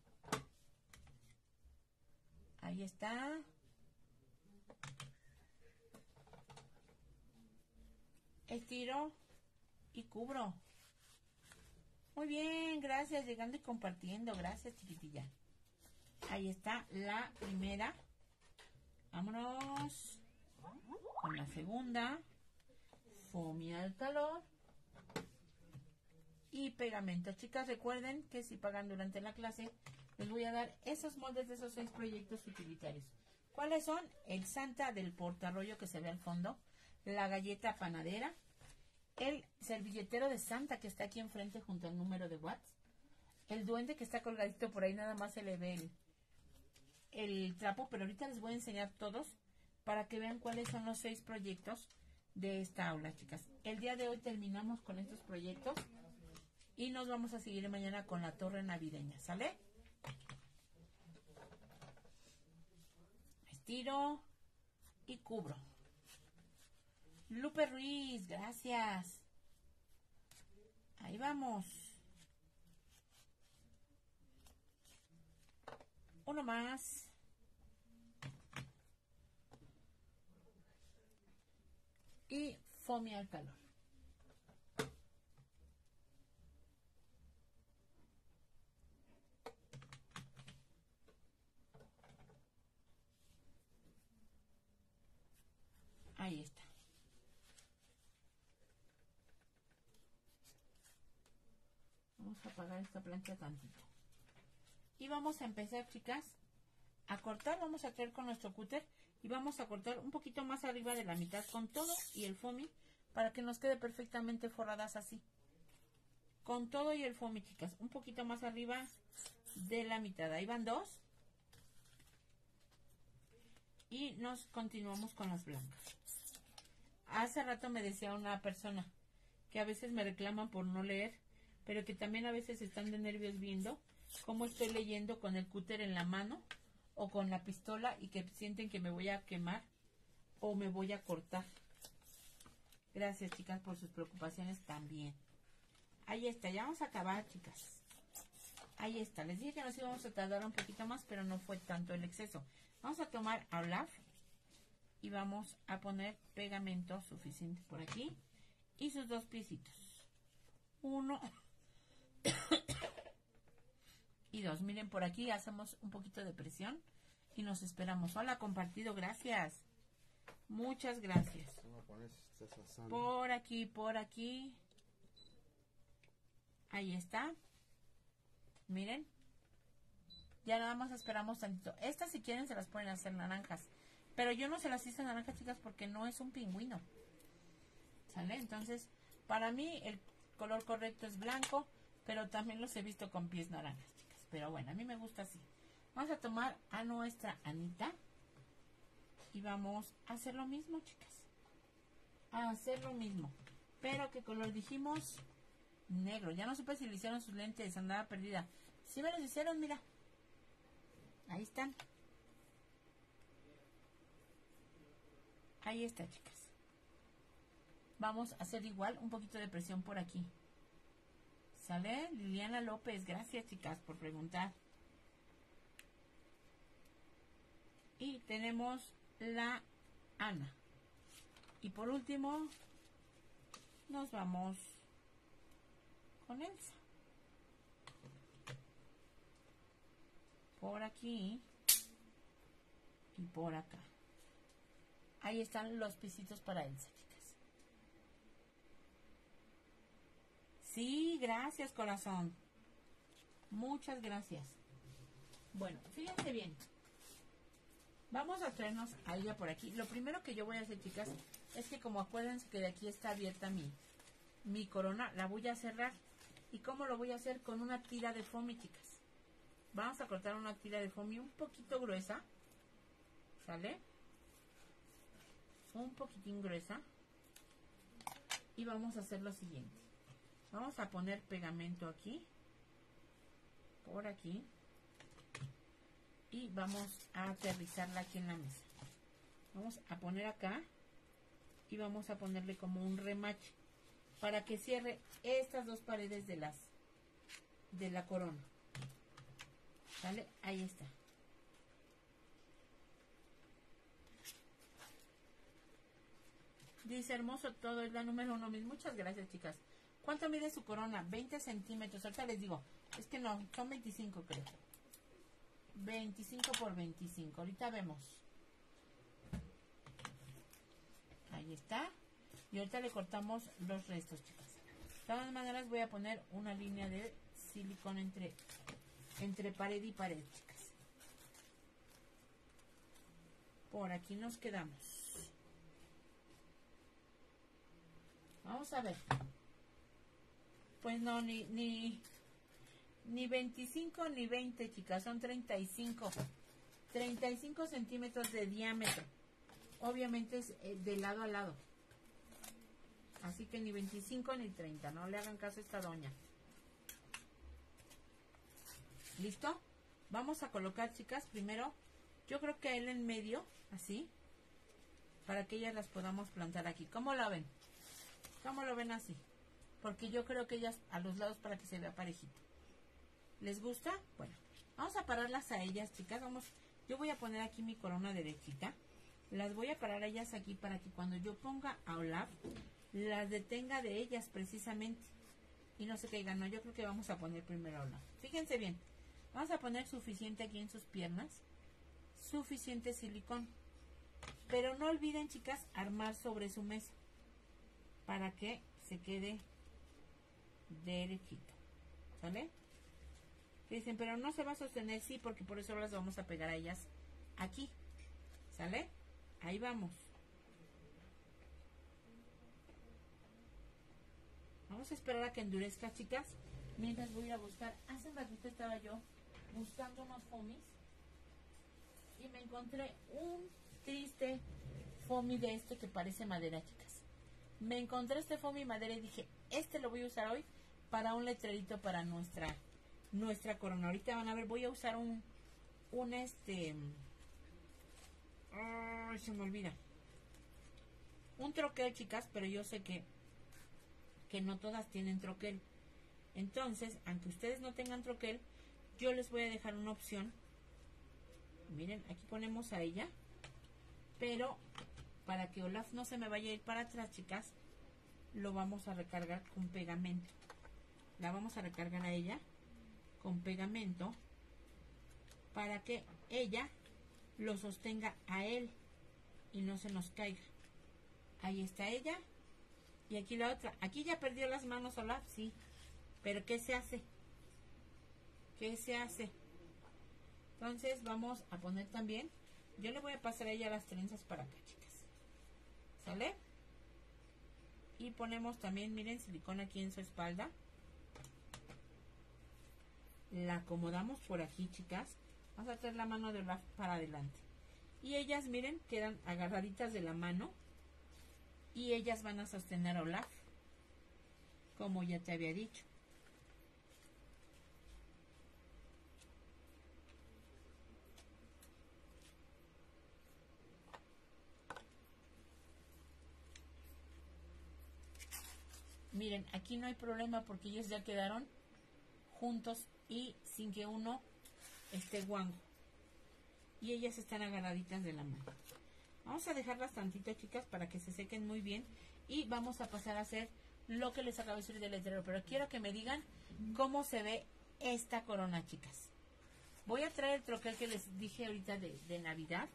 Ahí está. Estiro y cubro. Muy bien, gracias, llegando y compartiendo. Gracias, chiquitilla. Ahí está la primera. Vámonos con la segunda. Foamy al calor. Y pegamento. Chicas, recuerden que si pagan durante la clase, les voy a dar esos moldes de esos seis proyectos utilitarios. ¿Cuáles son? El Santa del portarrollo que se ve al fondo. La galleta panadera. El servilletero de Santa que está aquí enfrente junto al número de watts. El duende que está colgadito por ahí, nada más se le ve el, el trapo, pero ahorita les voy a enseñar todos para que vean cuáles son los seis proyectos de esta aula, chicas. El día de hoy terminamos con estos proyectos y nos vamos a seguir mañana con la torre navideña, ¿sale? Estiro y cubro. Lupe Ruiz, gracias. Ahí vamos. Uno más. Y foamy al calor. Ahí está. Vamos a apagar esta plancha tantito. Y vamos a empezar, chicas, a cortar. Vamos a traer con nuestro cúter y vamos a cortar un poquito más arriba de la mitad con todo y el foamy para que nos quede perfectamente forradas así. Con todo y el foamy, chicas. Un poquito más arriba de la mitad. Ahí van dos. Y nos continuamos con las blancas. Hace rato me decía una persona que a veces me reclaman por no leer, pero que también a veces están de nervios viendo cómo estoy leyendo con el cúter en la mano o con la pistola y que sienten que me voy a quemar o me voy a cortar. Gracias, chicas, por sus preocupaciones también. Ahí está, ya vamos a acabar, chicas. Ahí está, les dije que nos íbamos a tardar un poquito más, pero no fue tanto el exceso. Vamos a tomar a Olaf y vamos a poner pegamento suficiente por aquí y sus dos piecitos. Uno y dos. Miren, por aquí hacemos un poquito de presión y nos esperamos. Hola, compartido, gracias. Muchas gracias. Por aquí, por aquí. Ahí está. Miren. Ya nada más esperamos tantito. Estas, si quieren, se las pueden hacer naranjas. Pero yo no se las hice naranjas, chicas, porque no es un pingüino. ¿Sale? Entonces, para mí el color correcto es blanco, pero también los he visto con pies naranjas, chicas. Pero bueno, a mí me gusta así. Vamos a tomar a nuestra Anita y vamos a hacer lo mismo, chicas. A hacer lo mismo. Pero ¿qué color dijimos? Negro. Ya no supe si le hicieron sus lentes, andaba perdida. Sí me los hicieron, mira. Ahí están. Ahí está, chicas. Vamos a hacer igual un poquito de presión por aquí. ¿Sale? Liliana López, gracias, chicas, por preguntar. Y tenemos la Ana. Y por último, nos vamos con Elsa. por aquí y por acá. Ahí están los pisitos para Elsa, chicas. Sí, gracias, corazón. Muchas gracias. Bueno, fíjense bien. Vamos a traernos a ella por aquí. Lo primero que yo voy a hacer, chicas, es que como acuérdense que de aquí está abierta mi, mi corona, la voy a cerrar. ¿Y cómo lo voy a hacer? Con una tira de foamy, chicas. Vamos a cortar una tira de foamy un poquito gruesa. ¿Sale? Un poquitín gruesa. Y vamos a hacer lo siguiente. Vamos a poner pegamento aquí. Por aquí. Y vamos a aterrizarla aquí en la mesa. Vamos a poner acá. Y vamos a ponerle como un remache. Para que cierre estas dos paredes de las de la corona. ¿Sale? Ahí está. Dice hermoso todo, es la número uno. Muchas gracias, chicas. ¿Cuánto mide su corona? veinte centímetros. Ahorita les digo. Es que no, son veinticinco, creo. veinticinco por veinticinco. Ahorita vemos. Ahí está. Y ahorita le cortamos los restos, chicas. De todas maneras voy a poner una línea de silicón entre, entre pared y pared, chicas. Por aquí nos quedamos. Vamos a ver. Pues no, ni, ni, ni veinticinco ni veinte, chicas. Son treinta y cinco. treinta y cinco centímetros de diámetro. Obviamente es de lado a lado. Así que ni veinticinco ni treinta. No le hagan caso a esta doña. ¿Listo? Vamos a colocar, chicas, primero, yo creo que él en medio, así, para que ellas las podamos plantar aquí. ¿Cómo la ven? ¿Cómo lo ven así? Porque yo creo que ellas a los lados para que se vea parejito. ¿Les gusta? Bueno, vamos a pararlas a ellas, chicas. Vamos, yo voy a poner aquí mi corona derechita. Las voy a parar a ellas aquí para que cuando yo ponga a Olaf, las detenga de ellas precisamente. Y no se caigan. No, yo creo que vamos a poner primero a Olaf. Fíjense bien. Vamos a poner suficiente aquí en sus piernas. Suficiente silicón. Pero no olviden, chicas, armar sobre su mesa. Para que se quede derechito. ¿Sale? Dicen, pero no se va a sostener. Sí, porque por eso las vamos a pegar a ellas aquí. ¿Sale? Ahí vamos. Vamos a esperar a que endurezca, chicas. Mientras voy a buscar. Hace un ratito estaba yo buscando unos foamies. Y me encontré un triste foamy de este que parece madera, chicas. Me encontré este foamy madera y dije, este lo voy a usar hoy para un letrerito para nuestra nuestra corona. Ahorita van a ver, voy a usar un un este ay, se me olvida. Un troquel, chicas, pero yo sé que que no todas tienen troquel. Entonces, aunque ustedes no tengan troquel, yo les voy a dejar una opción. Miren, aquí ponemos a ella, pero para que Olaf no se me vaya a ir para atrás, chicas, lo vamos a recargar con pegamento. La vamos a recargar a ella con pegamento para que ella lo sostenga a él y no se nos caiga. Ahí está ella. Y aquí la otra. Aquí ya perdió las manos Olaf, sí. Pero ¿qué se hace? ¿Qué se hace? Entonces vamos a poner también. Yo le voy a pasar a ella las trenzas para acá, chicas. ¿Sale? Y ponemos también, miren, silicón aquí en su espalda. La acomodamos por aquí, chicas. Vamos a traer la mano de Olaf para adelante. Y ellas, miren, quedan agarraditas de la mano. Y ellas van a sostener a Olaf, como ya te había dicho. Miren, aquí no hay problema porque ellos ya quedaron juntos y sin que uno esté guango. Y ellas están agarraditas de la mano. Vamos a dejarlas tantito, chicas, para que se sequen muy bien. Y vamos a pasar a hacer lo que les acabo de decir del letrero. Pero quiero que me digan cómo se ve esta corona, chicas. Voy a traer el troquel que les dije ahorita de, de Navidad.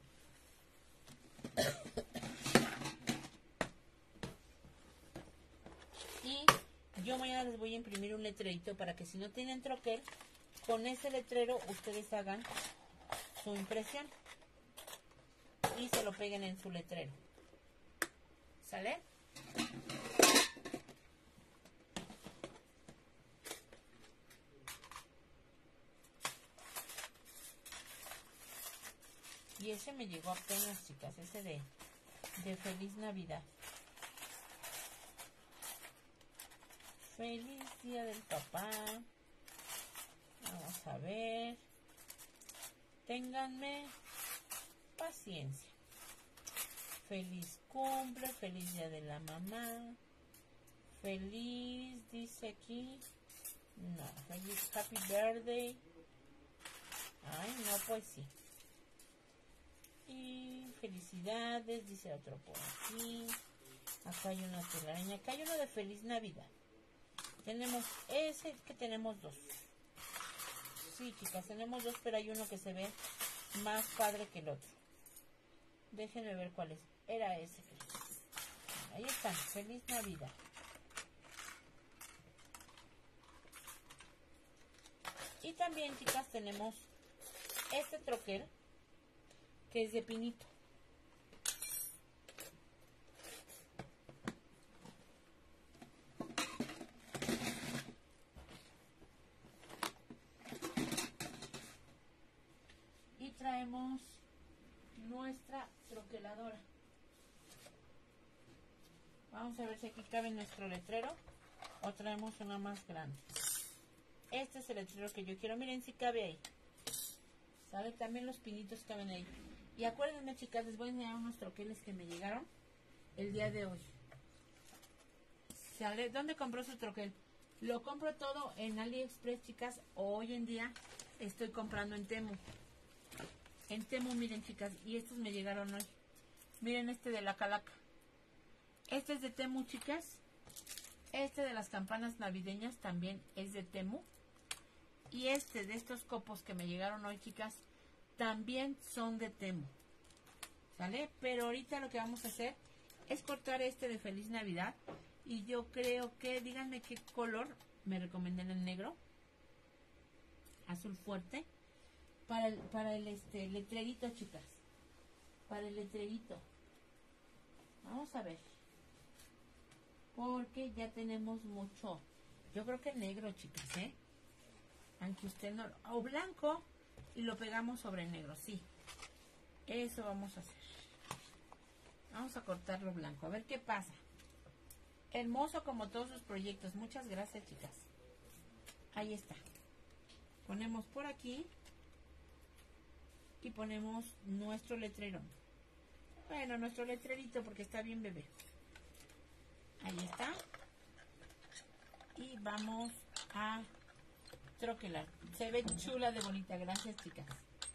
Y yo mañana les voy a imprimir un letrerito para que si no tienen troquel, con ese letrero ustedes hagan su impresión y se lo peguen en su letrero. ¿Sale? Y ese me llegó apenas, chicas, ese de, de Feliz Navidad. Feliz Día del Papá. Vamos a ver. Ténganme paciencia. Feliz cumple, feliz Día de la Mamá. Feliz, dice aquí. No, feliz Happy Birthday. Ay, no, pues sí. Y felicidades, dice otro por aquí. Acá hay una telaraña. Acá hay uno de Feliz Navidad. Tenemos ese, que tenemos dos. Sí, chicas, tenemos dos, pero hay uno que se ve más padre que el otro. Déjenme ver cuál es. Era ese. Ahí está, Feliz Navidad. Y también, chicas, tenemos este troquel que es de pinito. Y traemos nuestra troqueladora. Vamos a ver si aquí cabe nuestro letrero o traemos una más grande. Este es el letrero que yo quiero. Miren si cabe ahí. ¿Sale? También los pinitos caben ahí. Y acuérdenme, chicas, les voy a enseñar unos troqueles que me llegaron el día de hoy. ¿Sale? ¿Dónde compró su troquel? Lo compro todo en AliExpress, chicas. O hoy en día estoy comprando en Temu. En Temu, miren, chicas. Y estos me llegaron hoy. Miren este de la calaca. Este es de Temu, chicas. Este de las campanas navideñas también es de Temu. Y este de estos copos que me llegaron hoy, chicas, también son de Temu. ¿Sale? Pero ahorita lo que vamos a hacer es cortar este de Feliz Navidad. Y yo creo que, díganme qué color me recomiendan, el negro. Azul fuerte. Para el, para el este, letrerito, chicas. Para el letrerito. Vamos a ver. Porque ya tenemos mucho. Yo creo que negro, chicas, ¿eh? Aunque usted no... O blanco. Y lo pegamos sobre negro, sí. Eso vamos a hacer. Vamos a cortarlo blanco. A ver qué pasa. Hermoso como todos sus proyectos. Muchas gracias, chicas. Ahí está. Ponemos por aquí. Y ponemos nuestro letrero. Bueno, nuestro letrerito porque está bien bebé. Ahí está. Y vamos a troquelar. Se ve chula de bonita. Gracias, chicas.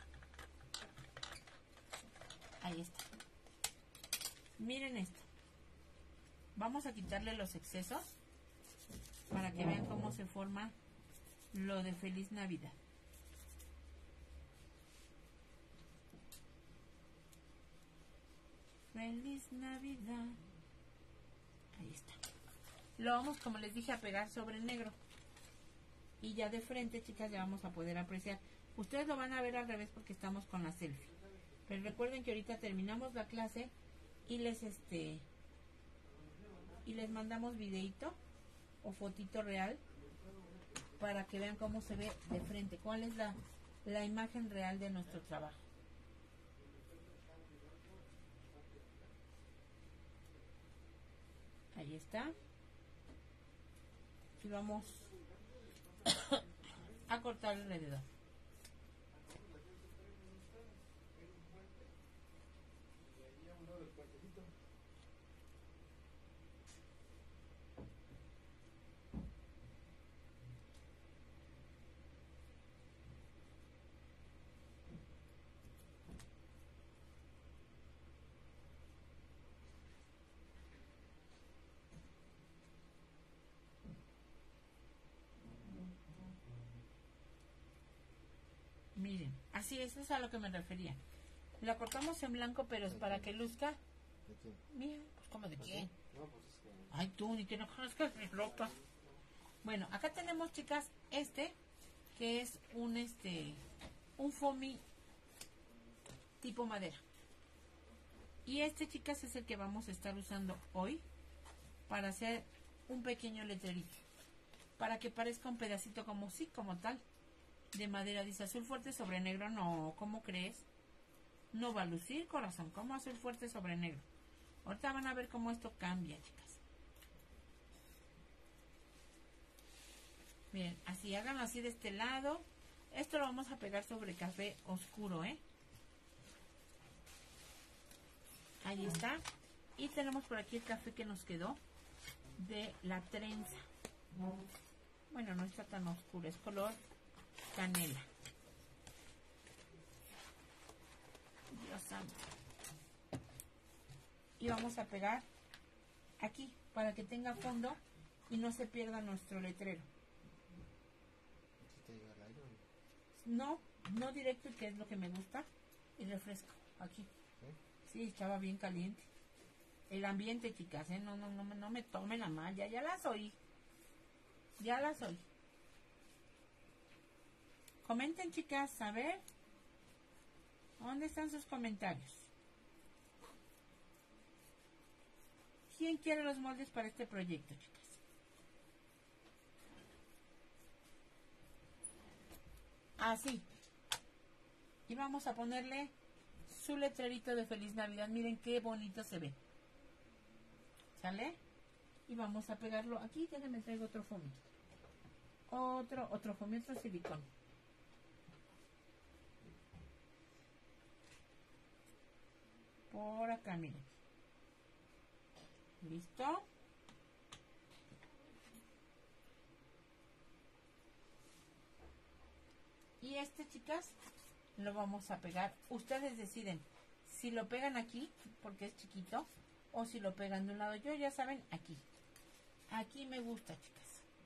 Ahí está. Miren esto. Vamos a quitarle los excesos para que vean cómo se forma lo de Feliz Navidad. Feliz Navidad. Ahí está. Lo vamos, como les dije, a pegar sobre el negro. Y ya de frente, chicas, ya vamos a poder apreciar. Ustedes lo van a ver al revés porque estamos con la selfie. Pero recuerden que ahorita terminamos la clase y les este y les mandamos videito o fotito real para que vean cómo se ve de frente. Cuál es la, la imagen real de nuestro trabajo. Ahí está. Y vamos a cortar alrededor. Miren, así es, es a lo que me refería. La cortamos en blanco, pero es para que luzca. ¿De quién? Mira, pues como de quién. No, pues es que... Ay, tú, ni que no conozcas mi ropa. Bueno, acá tenemos, chicas, este, que es un, este, un foamy tipo madera. Y este, chicas, es el que vamos a estar usando hoy para hacer un pequeño letrerito. Para que parezca un pedacito como sí, como tal, de madera. Dice azul fuerte sobre negro. No, ¿cómo crees? No va a lucir, corazón. ¿Cómo azul fuerte sobre negro? Ahorita van a ver cómo esto cambia, chicas. Miren, así, háganlo así de este lado. Esto lo vamos a pegar sobre café oscuro, ¿eh? Ahí está. Y tenemos por aquí el café que nos quedó de la trenza. Bueno, no está tan oscuro, es color canela. Dios santo. Y vamos a pegar aquí para que tenga fondo y no se pierda nuestro letrero. ¿Sí te llega el aire o No, no directo, que es lo que me gusta. Y refresco aquí. no? ¿Eh? Sí, estaba bien caliente. El ambiente, chicas, ¿eh? No, no, no, no me tomen a mal. Ya, ya las oí. Ya las oí. Comenten, chicas, a ver. ¿Dónde están sus comentarios? ¿Quién quiere los moldes para este proyecto, chicas? Así. Y vamos a ponerle su letrerito de Feliz Navidad. Miren qué bonito se ve. ¿Sale? Y vamos a pegarlo aquí. Déjenme traigo otro foamy. Otro, otro foamy, otro silicón. Por acá, miren. ¿Listo? Y este, chicas, lo vamos a pegar. Ustedes deciden si lo pegan aquí, porque es chiquito, o si lo pegan de un lado. Yo, ya saben, aquí. Aquí me gusta, chicas.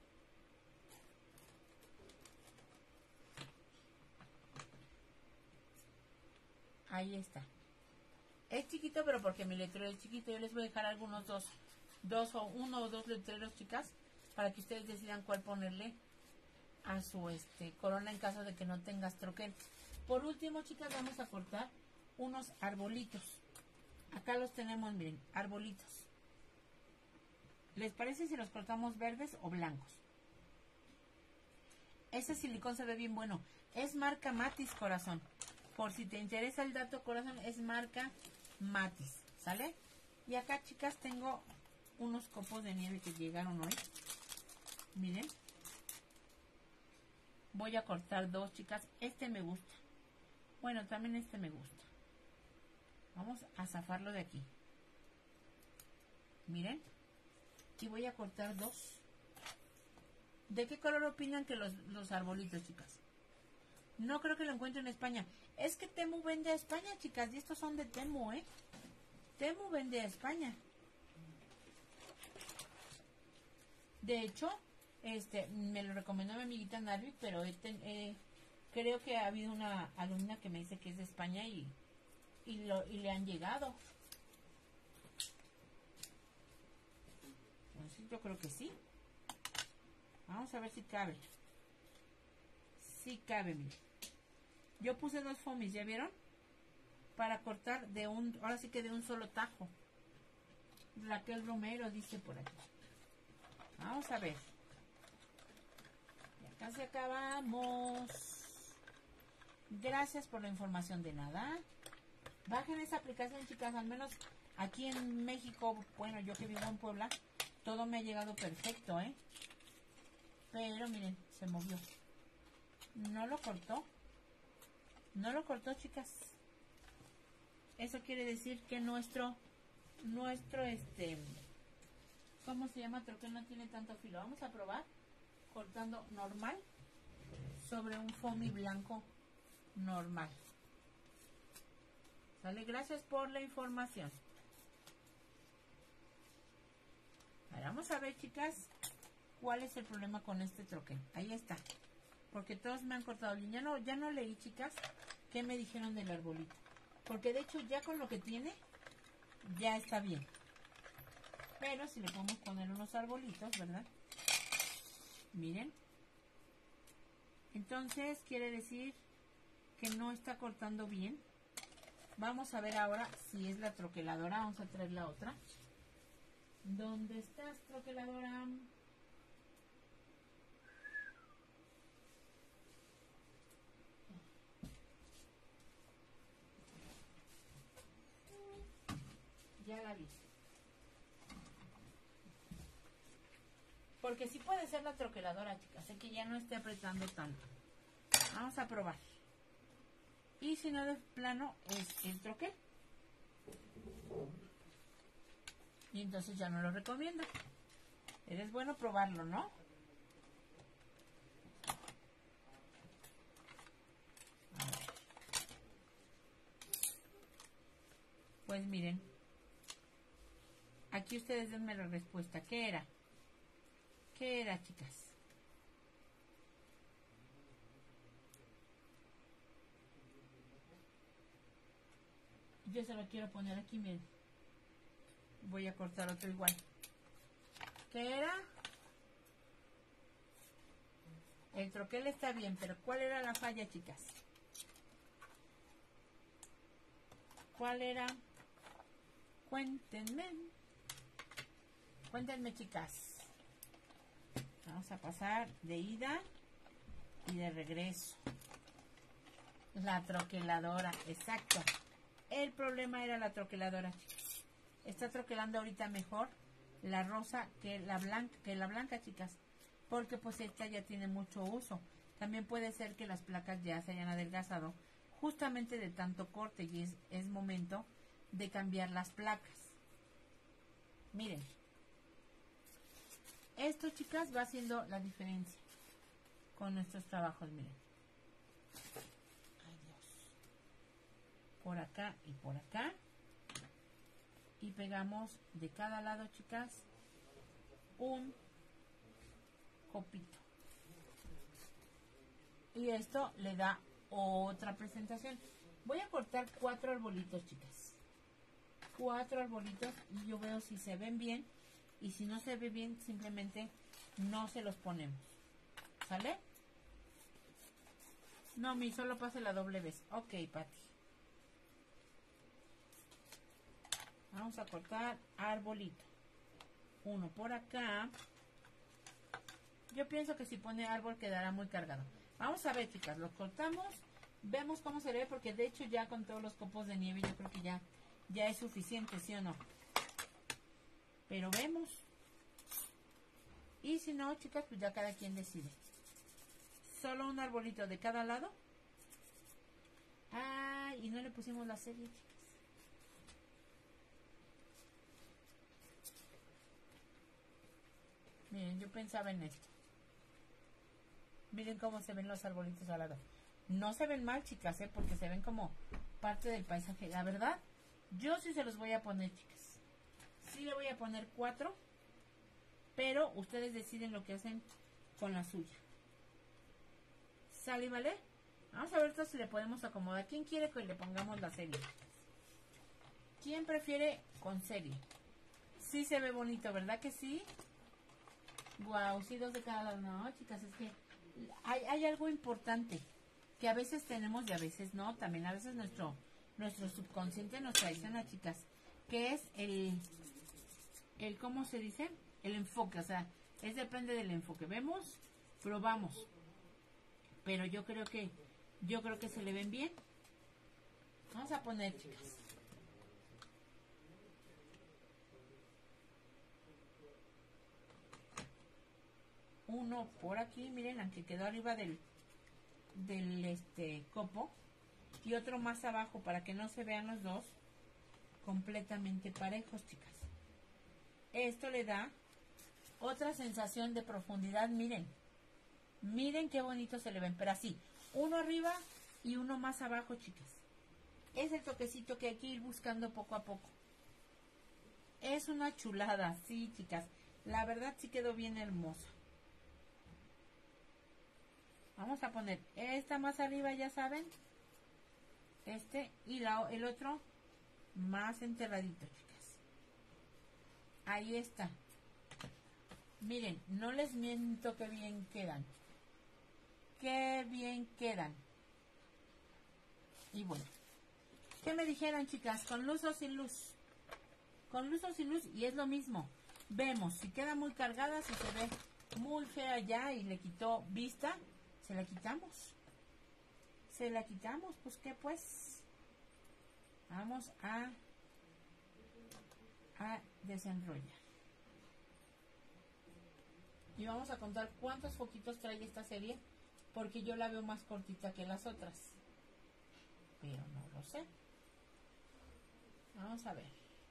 Ahí está. Es chiquito, pero porque mi letrero es chiquito. Yo les voy a dejar algunos dos, dos o uno o dos letreros, chicas, para que ustedes decidan cuál ponerle a su este corona en caso de que no tengas troquel. Por último, chicas, vamos a cortar unos arbolitos. Acá los tenemos, miren, arbolitos. ¿Les parece si los cortamos verdes o blancos? Ese silicón se ve bien bueno. Es marca Matis, corazón. Por si te interesa el dato, corazón, es marca Matis, ¿sale? Y acá, chicas, tengo unos copos de nieve que llegaron hoy. Miren. Voy a cortar dos, chicas. Este me gusta. Bueno, también este me gusta. Vamos a zafarlo de aquí. Miren. Y voy a cortar dos. ¿De qué color opinan que los, los arbolitos, chicas? No creo que lo encuentre en España. Es que Temu vende a España, chicas. Y estos son de Temu, ¿eh? Temu vende a España. De hecho, este, me lo recomendó mi amiguita Narvik, pero este, eh, creo que ha habido una alumna que me dice que es de España y, y, lo, y le han llegado. Entonces, yo creo que sí. Vamos a ver si cabe. Sí cabe, mire. Yo puse dos foamies, ¿ya vieron? Para cortar de un, ahora sí que de un solo tajo. Raquel Romero dice por aquí. Vamos a ver. Y acá se acabamos. Gracias por la información, de nada. Bajen esa aplicación, chicas. Al menos aquí en México, bueno, yo que vivo en Puebla, todo me ha llegado perfecto, ¿eh? Pero miren, se movió. No lo cortó. No lo cortó, chicas. Eso quiere decir que nuestro, nuestro, este, ¿cómo se llama? Creo que no tiene tanto filo. Vamos a probar cortando normal sobre un foamy blanco normal. ¿Sale? Gracias por la información. Ahora vamos a ver, chicas, cuál es el problema con este troquel. Ahí está. porque todos me han cortado línea. Ya no, ya no leí, chicas, qué me dijeron del arbolito. Porque de hecho ya con lo que tiene, ya está bien. Pero si le podemos poner unos arbolitos, ¿verdad? Miren. Entonces quiere decir que no está cortando bien. Vamos a ver ahora si es la troqueladora. Vamos a traer la otra. ¿Dónde estás, troqueladora? Ya la vi. Porque sí puede ser la troqueladora, chicas. Sé que ya no esté apretando tanto. Vamos a probar. Y si no, de plano es el troquel. Y entonces ya no lo recomiendo. Pero es bueno probarlo, ¿no? A ver. Pues miren. Aquí ustedes denme la respuesta. ¿Qué era? ¿Qué era, chicas? Yo se lo quiero poner aquí, miren. Voy a cortar otro igual. ¿Qué era? El troquel está bien, pero ¿cuál era la falla, chicas? ¿Cuál era? Cuéntenme. Cuéntenme, chicas. Vamos a pasar de ida y de regreso. La troqueladora, exacto. El problema era la troqueladora, chicas. Está troquelando ahorita mejor la rosa que la blanca, que la blanca, chicas. Porque pues esta ya tiene mucho uso. También puede ser que las placas ya se hayan adelgazado justamente de tanto corte y es, es momento de cambiar las placas. Miren. Esto, chicas, va haciendo la diferencia con nuestros trabajos, miren. Ay, Dios. Por acá y por acá. Y pegamos de cada lado, chicas, un copito. Y esto le da otra presentación. Voy a cortar cuatro arbolitos, chicas. Cuatro arbolitos y yo veo si se ven bien. Y si no se ve bien, simplemente no se los ponemos. ¿Sale? No, mi, solo pase la doble vez. Ok, Pati. Vamos a cortar arbolito. Uno por acá. Yo pienso que si pone árbol quedará muy cargado. Vamos a ver, chicas, los cortamos. Vemos cómo se ve, porque de hecho ya con todos los copos de nieve yo creo que ya, ya es suficiente, ¿sí o no? Pero vemos. Y si no, chicas, pues ya cada quien decide. Solo un arbolito de cada lado. Ah, y no le pusimos la serie, chicas. Miren, yo pensaba en esto. Miren cómo se ven los arbolitos al lado. No se ven mal, chicas, ¿eh? Porque se ven como parte del paisaje. La verdad, yo sí se los voy a poner, chicas. Sí le voy a poner cuatro. Pero ustedes deciden lo que hacen con la suya. ¿Sale, vale? Vamos a ver si le podemos acomodar. ¿Quién quiere que le pongamos la serie? ¿Quién prefiere con serie? Sí se ve bonito, ¿verdad que sí? Guau, sí, dos de cada lado. No, chicas, es que hay, hay algo importante que a veces tenemos y a veces no. También a veces nuestro, nuestro subconsciente nos traiciona, chicas. Que es el, el, ¿cómo se dice? El enfoque, o sea, es depende del enfoque. Vemos, probamos. Pero yo creo que, yo creo que se le ven bien. Vamos a poner, chicas. Uno por aquí, miren, aunque quedó arriba del, del este copo. Y otro más abajo para que no se vean los dos completamente parejos, chicas. Esto le da otra sensación de profundidad, miren. Miren qué bonito se le ven, pero así, uno arriba y uno más abajo, chicas. Es el toquecito que hay que ir buscando poco a poco. Es una chulada, sí, chicas. La verdad sí quedó bien hermosa. Vamos a poner esta más arriba, ya saben. Este y la, el otro más enterradito, chicas. Ahí está. Miren, no les miento que bien quedan. Qué bien quedan. Y bueno, ¿qué me dijeron, chicas? ¿Con luz o sin luz? Con luz o sin luz, y es lo mismo. Vemos, si queda muy cargada, si se ve muy fea ya y le quitó vista, se la quitamos. Se la quitamos, pues qué pues. Vamos a, a desenrollar. Y vamos a contar cuántos foquitos trae esta serie, porque yo la veo más cortita que las otras. Pero no lo sé. Vamos a ver.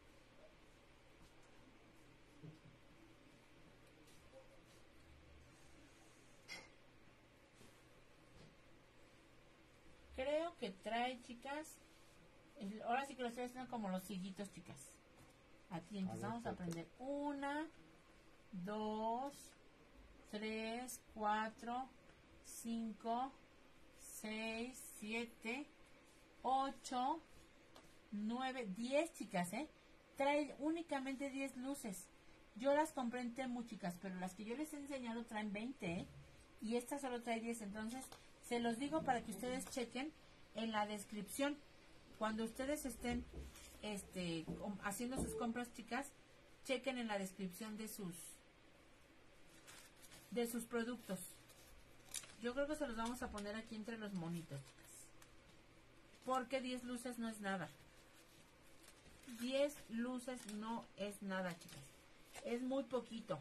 Creo que trae, chicas. el- Ahora sí que los traen como los sillitos, chicas. Aquí empezamos a prender. Una, dos, tres, cuatro, cinco, seis, siete, ocho, nueve, diez, chicas, ¿eh? Trae únicamente diez luces. Yo las compré en Temu, chicas, pero las que yo les he enseñado traen veinte, ¿eh? Y esta solo trae diez, entonces se los digo para que ustedes chequen en la descripción. Cuando ustedes estén este, com- haciendo sus compras, chicas, chequen en la descripción de sus de sus productos. Yo creo que se los vamos a poner aquí entre los monitos, chicas. Porque diez luces no es nada. diez luces no es nada, chicas. Es muy poquito.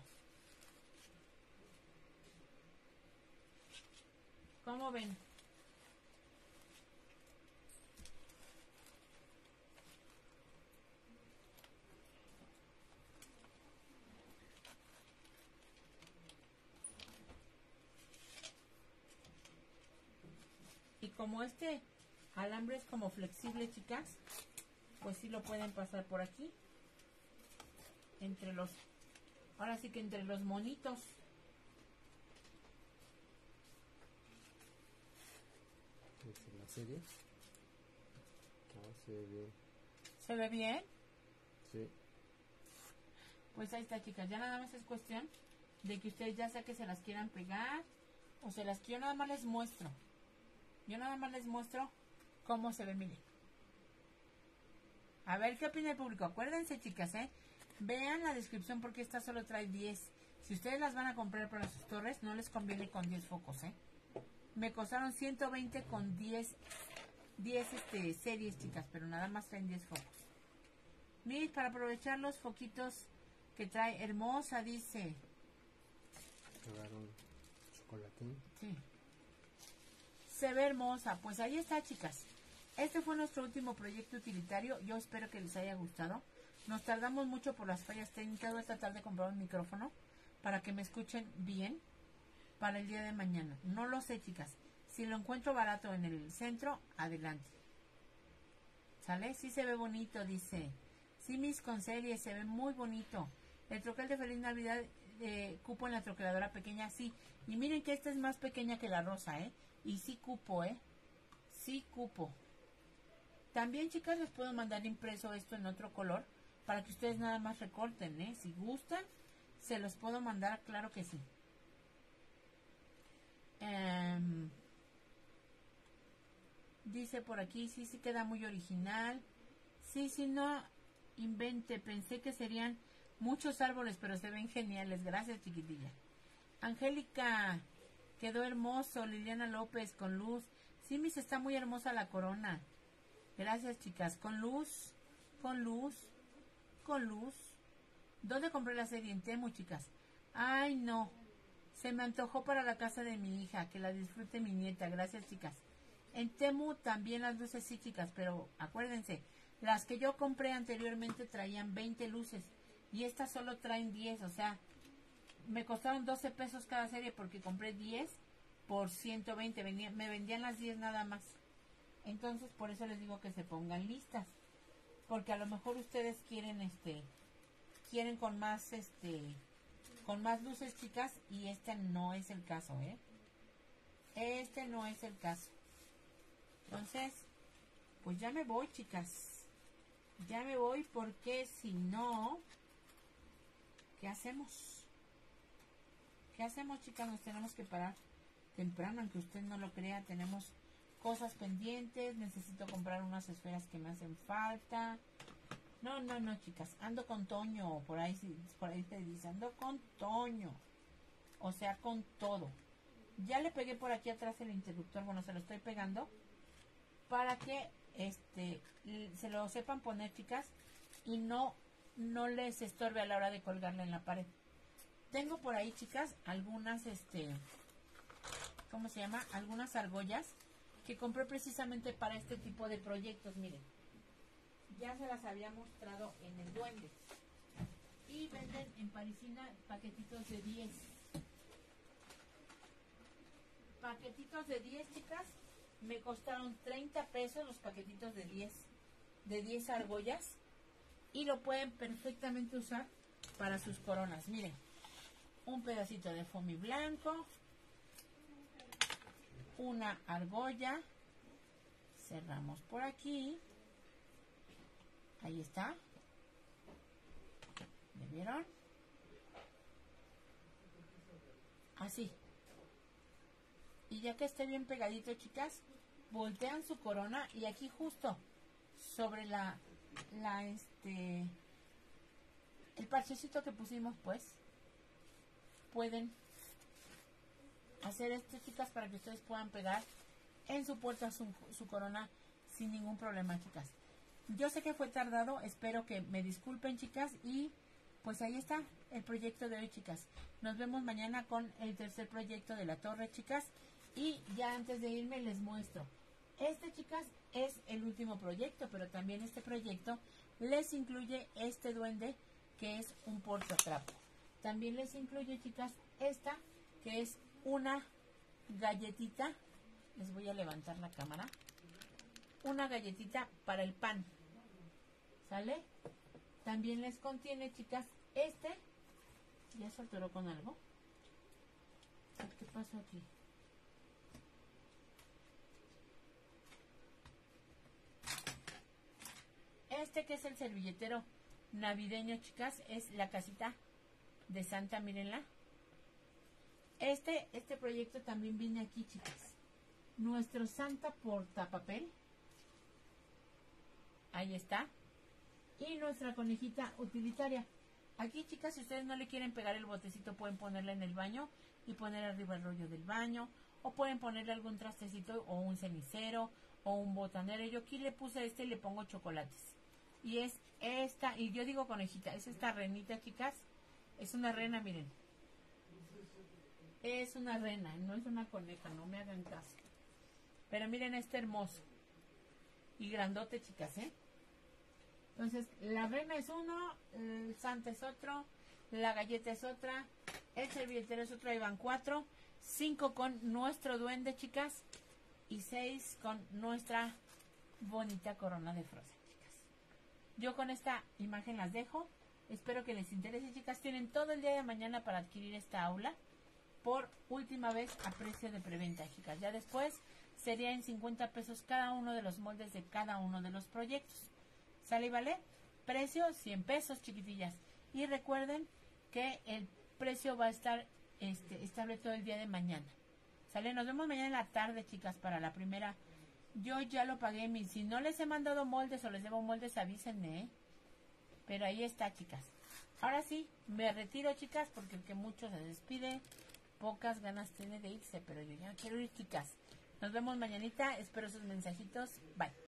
¿Cómo ven? Y como este alambre es como flexible, chicas, pues sí lo pueden pasar por aquí. Entre los... Ahora sí que entre los monitos. ¿Es la serie? Ah, se ve bien. ¿Se ve bien? Sí. Pues ahí está, chicas. Ya nada más es cuestión de que ustedes ya sea que se las quieran pegar o se las quiero, nada más les muestro. Yo nada más les muestro cómo se ve, miren. A ver qué opina el público. Acuérdense, chicas, ¿eh? Vean la descripción porque esta solo trae diez. Si ustedes las van a comprar para sus torres, no les conviene con diez focos, ¿eh? Me costaron ciento veinte con diez, diez este, series, chicas, pero nada más traen diez focos. Miren, para aprovechar los foquitos que trae, hermosa, dice. Agarraron chocolatín. Sí. Se ve hermosa. Pues ahí está, chicas. Este fue nuestro último proyecto utilitario. Yo espero que les haya gustado. Nos tardamos mucho por las fallas técnicas. Voy a tratar de comprar un micrófono para que me escuchen bien para el día de mañana. No lo sé, chicas. Si lo encuentro barato en el centro, adelante. ¿Sale? Sí se ve bonito, dice. Sí, mis con series, se ve muy bonito. El troquel de Feliz Navidad, eh, cupo en la troqueladora pequeña, sí. Y miren que esta es más pequeña que la rosa, ¿eh? Y sí cupo, ¿eh? Sí cupo. También, chicas, les puedo mandar impreso esto en otro color para que ustedes nada más recorten, ¿eh? Si gustan, se los puedo mandar, claro que sí. Um, dice por aquí, sí, sí queda muy original. Sí, sí, no invente, pensé que serían muchos árboles, pero se ven geniales. Gracias, chiquitilla. Angélica, quedó hermoso. Liliana López, con luz. Sí, mis, está muy hermosa la corona. Gracias, chicas. Con luz, con luz, con luz. ¿Dónde compré la serie? En Temu, chicas. Ay, no. Se me antojó para la casa de mi hija. Que la disfrute mi nieta. Gracias, chicas. En Temu también las luces, sí, chicas. Pero acuérdense, las que yo compré anteriormente traían veinte luces. Y estas solo traen diez. O sea, me costaron doce pesos cada serie porque compré diez por ciento veinte. Venía, me vendían las diez nada más. Entonces, por eso les digo que se pongan listas. Porque a lo mejor ustedes quieren, este, quieren con más, este, con más luces, chicas, y este no es el caso, ¿eh? este no es el caso. Entonces, pues ya me voy, chicas. Ya me voy porque si no, ¿qué hacemos? ¿Qué hacemos, chicas? Nos tenemos que parar temprano, aunque usted no lo crea. Tenemos cosas pendientes. Necesito comprar unas esferas que me hacen falta. No, no, no, chicas. Ando con Toño. Por ahí, por ahí se dice. Ando con Toño. O sea, con todo. Ya le pegué por aquí atrás el interruptor. Bueno, se lo estoy pegando. Para que este se lo sepan poner, chicas. Y no, no les estorbe a la hora de colgarla en la pared. Tengo por ahí, chicas, algunas, este... ¿Cómo se llama? Algunas argollas que compré precisamente para este tipo de proyectos. Miren. Ya se las había mostrado en el duende. Y venden en Parisina paquetitos de diez. Paquetitos de diez, chicas. Me costaron treinta pesos los paquetitos de diez. De diez argollas. Y lo pueden perfectamente usar para sus coronas. Miren. Un pedacito de foamy blanco. Una argolla. Cerramos por aquí. Ahí está. ¿Me vieron? Así. Y ya que esté bien pegadito, chicas, voltean su corona y aquí justo sobre la, la este, el parchecito que pusimos, pues, pueden hacer esto, chicas, para que ustedes puedan pegar en su puerta su, su corona sin ningún problema, chicas. Yo sé que fue tardado, espero que me disculpen, chicas, y pues ahí está el proyecto de hoy, chicas. Nos vemos mañana con el tercer proyecto de la torre, chicas, y ya antes de irme les muestro. Este, chicas, es el último proyecto, pero también este proyecto les incluye este duende que es un portatrapo. También les incluye, chicas, esta que es una galletita. Les voy a levantar la cámara. Una galletita para el pan. ¿Sale? También les contiene, chicas, este. ¿Ya se atoró con algo? ¿Qué pasó aquí? Este que es el servilletero navideño, chicas, es la casita de Santa, mírenla. Este, este proyecto también viene aquí, chicas. Nuestro Santa portapapel. Ahí está. Y nuestra conejita utilitaria. Aquí, chicas, si ustedes no le quieren pegar el botecito, pueden ponerla en el baño y poner arriba el rollo del baño. O pueden ponerle algún trastecito o un cenicero o un botanero. Yo aquí le puse este y le pongo chocolates. Y es esta, y yo digo conejita, es esta renita, chicas. Es una rena, miren. Es una rena, no es una coneja, no me hagan caso. Pero miren este hermoso. Y grandote, chicas, ¿eh? Entonces, la rena es uno, el Santa es otro, la galleta es otra, el servilletero es otro, ahí van cuatro, cinco con nuestro duende, chicas, y seis con nuestra bonita corona de Frozen, chicas. Yo con esta imagen las dejo. Espero que les interese, chicas. Tienen todo el día de mañana para adquirir esta aula por última vez a precio de preventa, chicas. Ya después sería en cincuenta pesos cada uno de los moldes de cada uno de los proyectos. ¿Sale y vale? Precio cien pesos, chiquitillas. Y recuerden que el precio va a estar este, estable todo el día de mañana. ¿Sale? Nos vemos mañana en la tarde, chicas, para la primera. Yo ya lo pagué. Mi, si no les he mandado moldes o les debo moldes, avísenme, ¿eh? Pero ahí está, chicas. Ahora sí, me retiro, chicas, porque el que mucho se despide, pocas ganas tiene de irse. Pero yo ya quiero ir, chicas. Nos vemos mañanita. Espero sus mensajitos. Bye.